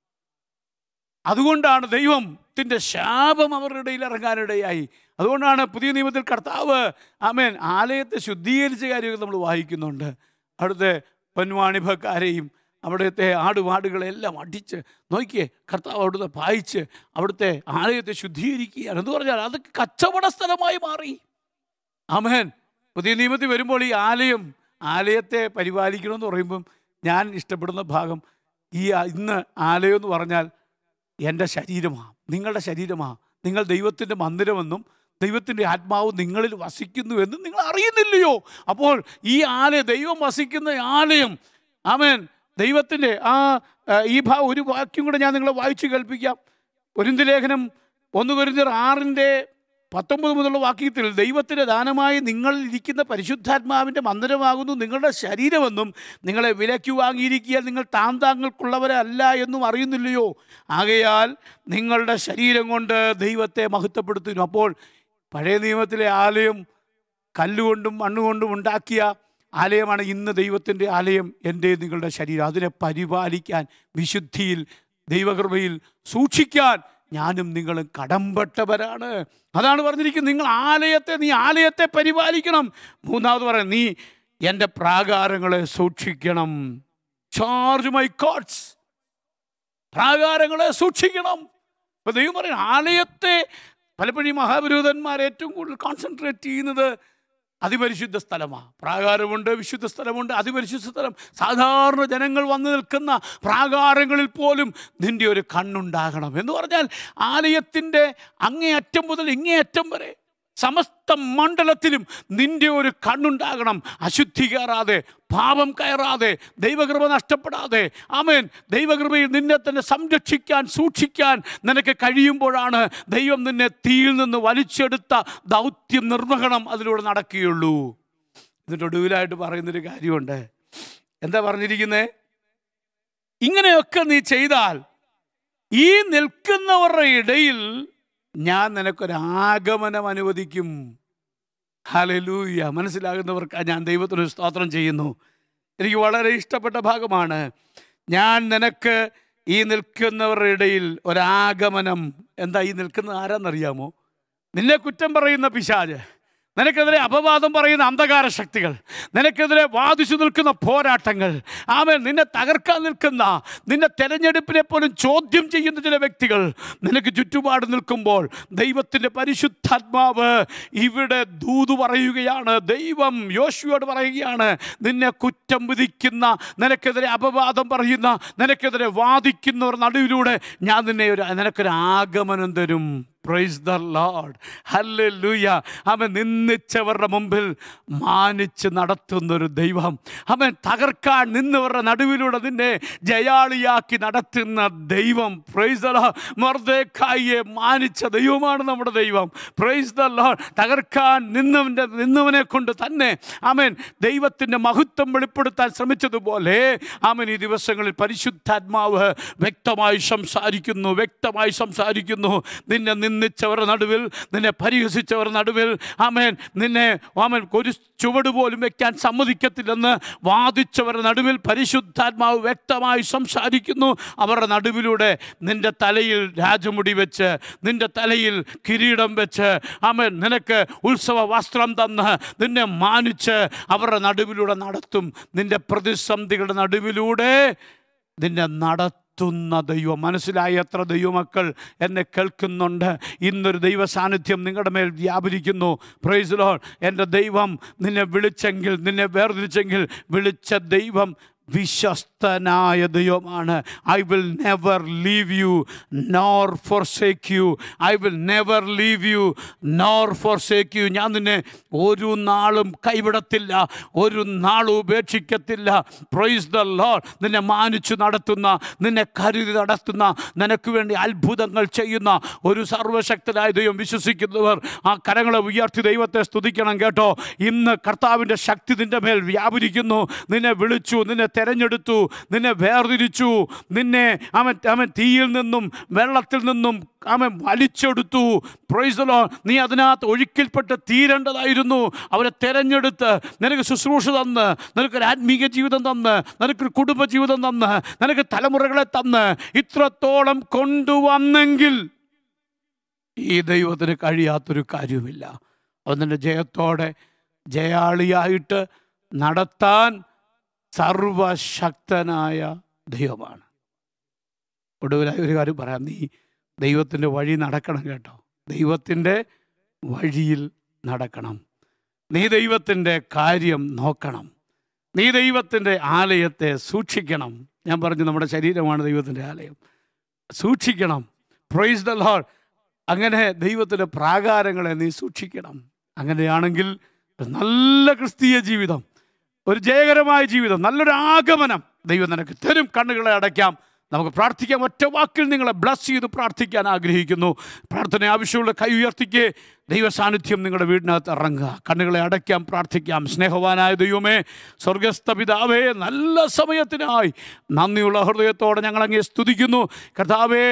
അതുകൊണ്ടാണ് ദൈവത്തിൻ്റെ ശാപം അവരുടെ ഇടയിൽ ഇറങ്ങാനിടയായി. അതുകൊണ്ടാണ് പുതിയ നിയമത്തിൽ കർത്താവ് ആലയത്തെ ശുദ്ധീകരിച്ച കാര്യങ്ങൾ നമ്മൾ വായിക്കുന്നുണ്ട്. അവിടുത്തെ പൊൻവാണിഭക്കാരെയും അവിടുത്തെ ആടുമാടുകളെല്ലാം അടിച്ച് നോക്കിയേ, കർത്താവ് അവിടുത്തെ പായിച്ച് അവിടുത്തെ ആലയത്തെ ശുദ്ധീകരിക്കുകയാണ്. എന്ന് പറഞ്ഞാൽ അത് കച്ചവട സ്ഥലമായി മാറി. ആമേൻ. പുതിയ നിയമത്തിൽ വരുമ്പോൾ ഈ ആലയത്തെ പരിപാലിക്കണമെന്ന് പറയുമ്പം ഞാൻ ഇഷ്ടപ്പെടുന്ന ഭാഗം, ഇന്ന് ആലയം എന്ന് പറഞ്ഞാൽ എൻ്റെ ശരീരമാണ്, നിങ്ങളുടെ ശരീരമാണ്. നിങ്ങൾ ദൈവത്തിൻ്റെ മന്ദിരമെന്നും ദൈവത്തിൻ്റെ ആത്മാവ് നിങ്ങളിൽ വസിക്കുന്നുവെന്നും നിങ്ങൾ അറിയുന്നില്ലയോ? അപ്പോൾ ഈ ദൈവം വസിക്കുന്ന ആലയം, ആമേൻ, ദൈവത്തിൻ്റെ ഈ ഒരു വാക്യം കൂടെ ഞാൻ നിങ്ങളെ വായിച്ച് കേൾപ്പിക്കാം. കൊരിന്ത്യർ ലേഖനം 1 കൊരിന്ത്യർ 6:19 മുതലുള്ള വാക്യത്തിൽ, ദൈവത്തിൻ്റെ ദാനമായി നിങ്ങളിൽ ഇരിക്കുന്ന പരിശുദ്ധാത്മാവിൻ്റെ മന്ദിരമാകുന്നു നിങ്ങളുടെ ശരീരമെന്നും നിങ്ങളെ വിലയ്ക്ക് വാങ്ങിയിരിക്കുക നിങ്ങൾ താങ്കൾക്കുള്ളവരല്ല എന്നും അറിയുന്നില്ലയോ? ആകയാൽ നിങ്ങളുടെ ശരീരം കൊണ്ട് ദൈവത്തെ മഹത്വപ്പെടുത്തുന്നു. അപ്പോൾ പഴയ നിയമത്തിലെ ആലയം കല്ലുകൊണ്ടും മണ്ണുകൊണ്ടും ഉണ്ടാക്കിയ ആലയമാണ് ഇന്ന് ദൈവത്തിൻ്റെ ആലയം, എൻ്റെ നിങ്ങളുടെ ശരീരം. അതിനെ പരിപാലിക്കാൻ, വിശുദ്ധിയിൽ, ദൈവകൃപയിൽ സൂക്ഷിക്കാൻ ഞാനും നിങ്ങളും കടമ്പെട്ടവരാണ്. അതാണ് പറഞ്ഞിരിക്കുന്നത്, നീ ആലയത്തെ പരിപാലിക്കണം. മൂന്നാമത് പറയാം, നീ എൻ്റെ പ്രാകാരങ്ങളെ സൂക്ഷിക്കണം. ചാർജ് മൈ കോട്ട്സ്, പ്രാകാരങ്ങളെ സൂക്ഷിക്കണം. അപ്പോൾ ദൈവം പറയും, ആലയത്തെ പലപ്പോഴും മഹാപുരോഹിതന്മാർ ഏറ്റവും കൂടുതൽ കോൺസെൻട്രേറ്റ് ചെയ്യുന്നത് അതിപരിശുദ്ധ സ്ഥലമാണ്. പ്രാകാരമുണ്ട്, വിശുദ്ധ സ്ഥലമുണ്ട്, അതിപരിശുദ്ധ സ്ഥലം. സാധാരണ ജനങ്ങൾ വന്നു നിൽക്കുന്ന പ്രാകാരങ്ങളിൽ പോലും നിൻ്റെ ഒരു കണ്ണുണ്ടാകണം. എന്ന് പറഞ്ഞാൽ ആലയത്തിൻ്റെ അങ്ങേയറ്റം മുതൽ ഇങ്ങേയറ്റം വരെ സമസ്ത മണ്ഡലത്തിലും നിൻ്റെ ഒരു കണ്ണുണ്ടാകണം. അശുദ്ധി കയറാതെ, പാപം കയറാതെ, ദൈവകൃപ നഷ്ടപ്പെടാതെ, ആമേൻ, ദൈവകൃപയിൽ നിന്നെ തന്നെ സംരക്ഷിക്കാൻ, സൂക്ഷിക്കാൻ നിനക്ക് കഴിയുമ്പോഴാണ് ദൈവം നിന്നെ തീയിൽ നിന്ന് വലിച്ചെടുത്ത ദൗത്യം നിർവഹണം അതിലൂടെ നടക്കുകയുള്ളൂ. ഇതിൻ്റെ ഒടുവിലായിട്ട് പറയുന്നൊരു കാര്യമുണ്ട്. എന്താ പറഞ്ഞിരിക്കുന്നത്? ഇങ്ങനെയൊക്കെ നീ ചെയ്താൽ ഈ നിൽക്കുന്നവരുടെ ഇടയിൽ ഞാൻ നിനക്കൊരാഗമനം അനുവദിക്കും. ഹല്ലേലൂയ. മനസ്സിലാകുന്നവർക്ക് ഞാൻ ദൈവത്തിന് സ്തോത്രം ചെയ്യുന്നു. എനിക്ക് വളരെ ഇഷ്ടപ്പെട്ട ഭാഗമാണ്. ഞാൻ നിനക്ക് ഈ നിൽക്കുന്നവരുടെ ഇടയിൽ ഒരാഗമനം. എന്താ ഈ നിൽക്കുന്നത്? ആരാന്നറിയാമോ? നിന്നെ കുറ്റം പറയുന്ന പിശാച്, നിനക്കെതിരെ അപവാദം പറയുന്ന അന്ധകാര ശക്തികൾ, നിനക്കെതിരെ വാദിച്ചു നിൽക്കുന്ന പോരാട്ടങ്ങൾ, ആമേൻ, നിന്നെ തകർക്കാൻ നിൽക്കുന്ന, നിന്നെ തെരഞ്ഞെടുപ്പിനെ പോലും ചോദ്യം ചെയ്യുന്ന ചില വ്യക്തികൾ നിനക്ക് ചുറ്റുപാട് നിൽക്കുമ്പോൾ ദൈവത്തിൻ്റെ പരിശുദ്ധാത്മാവ് ഇവിടെ ദൂത് പറയുകയാണ്. ദൈവം യോശുവയോട് പറയുകയാണ്, നിന്നെ കുറ്റം വിധിക്കുന്ന, നിനക്കെതിരെ അപവാദം പറയുന്ന, നിനക്കെതിരെ വാദിക്കുന്നവർ നടുവിലൂടെ ഞാൻ നിനക്കൊരു ആഗമനം തരും. Praise the Lord. ഹല്ലേലൂയ. അവൻ നിന്ദിച്ചവരുടെ മുമ്പിൽ മാനിച്ച് നടത്തുന്നൊരു ദൈവം, അവൻ തകർക്കാൻ നിന്നവരുടെ നടുവിലൂടെ നിന്നെ ജയാളിയാക്കി നടത്തുന്ന ദൈവം. Praise the lord. മൊർദെഖായിയെ മാനിച്ച ദൈവമാണ് നമ്മുടെ ദൈവം. Praise the lord. തകർക്കാൻ നിന്നവനെ കൊണ്ട് തന്നെ അവൻ ദൈവത്തിൻ്റെ മഹത്വം വെളിപ്പെടുത്താൻ ശ്രമിച്ചതുപോലെ അവൻ ഈ ദിവസങ്ങളിൽ പരിശുദ്ധാത്മാവ് വ്യക്തമായി സംസാരിക്കുന്നു. നിന്നെ നിന്ദിച്ചവരുടെ നടുവിൽ, നിന്നെ പരിഹസിച്ചവരുടെ നടുവിൽ, ആമേൻ, നിന്നെ ആമേൻ ഒരു ചുവട് പോലും വെക്കാൻ സമ്മതിക്കത്തില്ലെന്ന് വാദിച്ചവരുടെ നടുവിൽ പരിശുദ്ധാത്മാവ് വ്യക്തമായി സംസാരിക്കുന്നു. അവരുടെ നടുവിലൂടെ നിന്റെ തലയിൽ രാജമുടി വെച്ച്, നിന്റെ തലയിൽ കിരീടം വെച്ച്, ആമേൻ, നിനക്ക് ഉത്സവ വസ്ത്രം തന്ന് നിന്നെ മാനിച്ച് അവരുടെ നടുവിലൂടെ നടത്തും. നിന്റെ പ്രതിസന്ധികളുടെ നടുവിലൂടെ നിന്നെ നടത്തുന്ന ദൈവം. മനസ്സിലായ എത്ര ദൈവമക്കൾ എന്നെ കേൾക്കുന്നുണ്ട്? ഇന്നൊരു ദൈവ സാന്നിധ്യം നിങ്ങളുടെ മേൽ വ്യാപരിക്കുന്നു. Price the Lord. എൻ്റെ ദൈവം നിന്നെ വിളിച്ചെങ്കിൽ, നിന്നെ വേർതിരിച്ചെങ്കിൽ, വിളിച്ച ദൈവം വിശ്വസ്തനായ ദൈവമാണ്. I will never leave you nor forsake you. I will never leave you nor forsake you. ഞാൻ നിന്നെ ഒരു നാളും കൈവിടത്തില്ല, ഒരു നാളും ഉപേക്ഷിക്കത്തില്ല. Price the Lord. നിന്നെ മാനിച്ചു നടത്തുന്ന, നിന്നെ കരുതി നടത്തുന്ന, നിനക്ക് വേണ്ടി അത്ഭുതങ്ങൾ ചെയ്യുന്ന ഒരു സർവശക്തനായ ദൈവം വിശ്വസിക്കുന്നവർ ആ കരങ്ങളെ ഉയർത്തി ദൈവത്തെ സ്തുതിക്കണം കേട്ടോ. ഇന്ന് കർത്താവിൻ്റെ ശക്തി നിന്റെ മേൽ വ്യാപരിക്കുന്നു. നിന്നെ വിളിച്ചു, നിന്നെ തെരഞ്ഞെടുത്തു, നിന്നെ വേർതിരിച്ചു, നിന്നെ അവൻ തീയിൽ നിന്നും വെള്ളത്തിൽ നിന്നും അവൻ വലിച്ചെടുത്തു. Price the lord. നീ അതിനകത്ത് ഒഴുക്കിൽപ്പെട്ട് തീരേണ്ടതായിരുന്നു. അവരെ തെരഞ്ഞെടുത്ത് നിനക്ക് ശുശ്രൂഷ തന്ന്, നിനക്കൊരു ആത്മീക ജീവിതം തന്ന്, നിനക്കൊരു കുടുംബ ജീവിതം തന്ന്, നിനക്ക് തലമുറകളെ തന്ന് ഇത്രത്തോളം കൊണ്ടുവന്നെങ്കിൽ ഈ ദൈവത്തിന് കഴിയാത്തൊരു കാര്യവുമില്ല. അതിൻ്റെ ജയത്തോടെ ജയാളിയായിട്ട് നടത്താൻ സർവശക്തനായ ദൈവമാണ്. ഒടുവിലായി ഒരു കാര്യം പറയാം. നീ ദൈവത്തിൻ്റെ വഴി നടക്കണം കേട്ടോ. ദൈവത്തിൻ്റെ വഴിയിൽ നടക്കണം. നീ ദൈവത്തിൻ്റെ കാര്യം നോക്കണം. നീ ദൈവത്തിൻ്റെ ആലയത്തെ സൂക്ഷിക്കണം. ഞാൻ പറഞ്ഞു, നമ്മുടെ ശരീരമാണ് ദൈവത്തിൻ്റെ ആലയം. സൂക്ഷിക്കണം. Praise the lord. അങ്ങനെ ദൈവത്തിൻ്റെ പ്രാകാരങ്ങളെ നീ സൂക്ഷിക്കണം. അങ്ങനെയാണെങ്കിൽ നല്ല ക്രിസ്തീയ ജീവിതം, ഒരു ജയകരമായ ജീവിതം, നല്ലൊരു ആഗമനം ദൈവം നിനക്ക് തരും. കണ്ണുകളെ അടയ്ക്കാം, നമുക്ക് പ്രാർത്ഥിക്കാം. ഒറ്റ വാക്കിൽ നിങ്ങളെ ബ്ലസ് ചെയ്ത് പ്രാർത്ഥിക്കാൻ ആഗ്രഹിക്കുന്നു. പ്രാർത്ഥന ആവശ്യമുള്ള കൈ ഉയർത്തിക്ക്. ദൈവ സാന്നിധ്യം നിങ്ങളുടെ വീടിനകത്ത് ഇറങ്ങുക. കണ്ണുകളെ അടയ്ക്കാം, പ്രാർത്ഥിക്കാം. സ്നേഹവാനായ ദൈവമേ, സ്വർഗസ്ഥ പിതാവേ, നല്ല സമയത്തിനായി നന്ദിയുള്ള ഹൃദയത്തോടെ ഞങ്ങളങ്ങേ സ്തുതിക്കുന്നു. കർത്താവേ,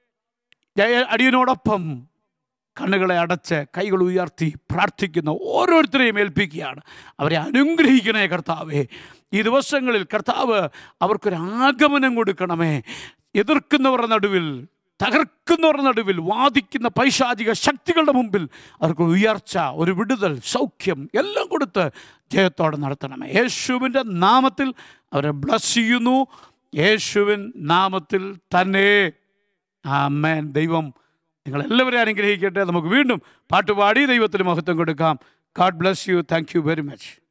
അടിയനോടൊപ്പം കണ്ണുകളെ അടച്ച് കൈകൾ ഉയർത്തി പ്രാർത്ഥിക്കുന്ന ഓരോരുത്തരെയും ഏൽപ്പിക്കുകയാണ്. അവരെ അനുഗ്രഹിക്കണേ കർത്താവേ. ഈ ദിവസങ്ങളിൽ കർത്താവ് അവർക്കൊരു ആഗമനം കൊടുക്കണമേ. എതിർക്കുന്നവരുടെ നടുവിൽ, തകർക്കുന്നവരുടെ നടുവിൽ, വാദിക്കുന്ന പൈശാചിക ശക്തികളുടെ മുമ്പിൽ അവർക്ക് ഉയർച്ച, ഒരു വിടുതൽ, സൗഖ്യം എല്ലാം കൊടുത്ത് ജയത്തോടെ നടത്തണമേ. യേശുവിൻ്റെ നാമത്തിൽ അവരെ ബ്ലസ് ചെയ്യുന്നു. യേശുവിൻ നാമത്തിൽ തന്നെ ആമേൻ. ദൈവം നിങ്ങളെല്ലാവരെയും അനുഗ്രഹിക്കട്ടെ. നമുക്ക് വീണ്ടും പാട്ടുപാടി ദൈവത്തിന് മഹത്വം കൊടുക്കാം. God bless you. Thank you very much.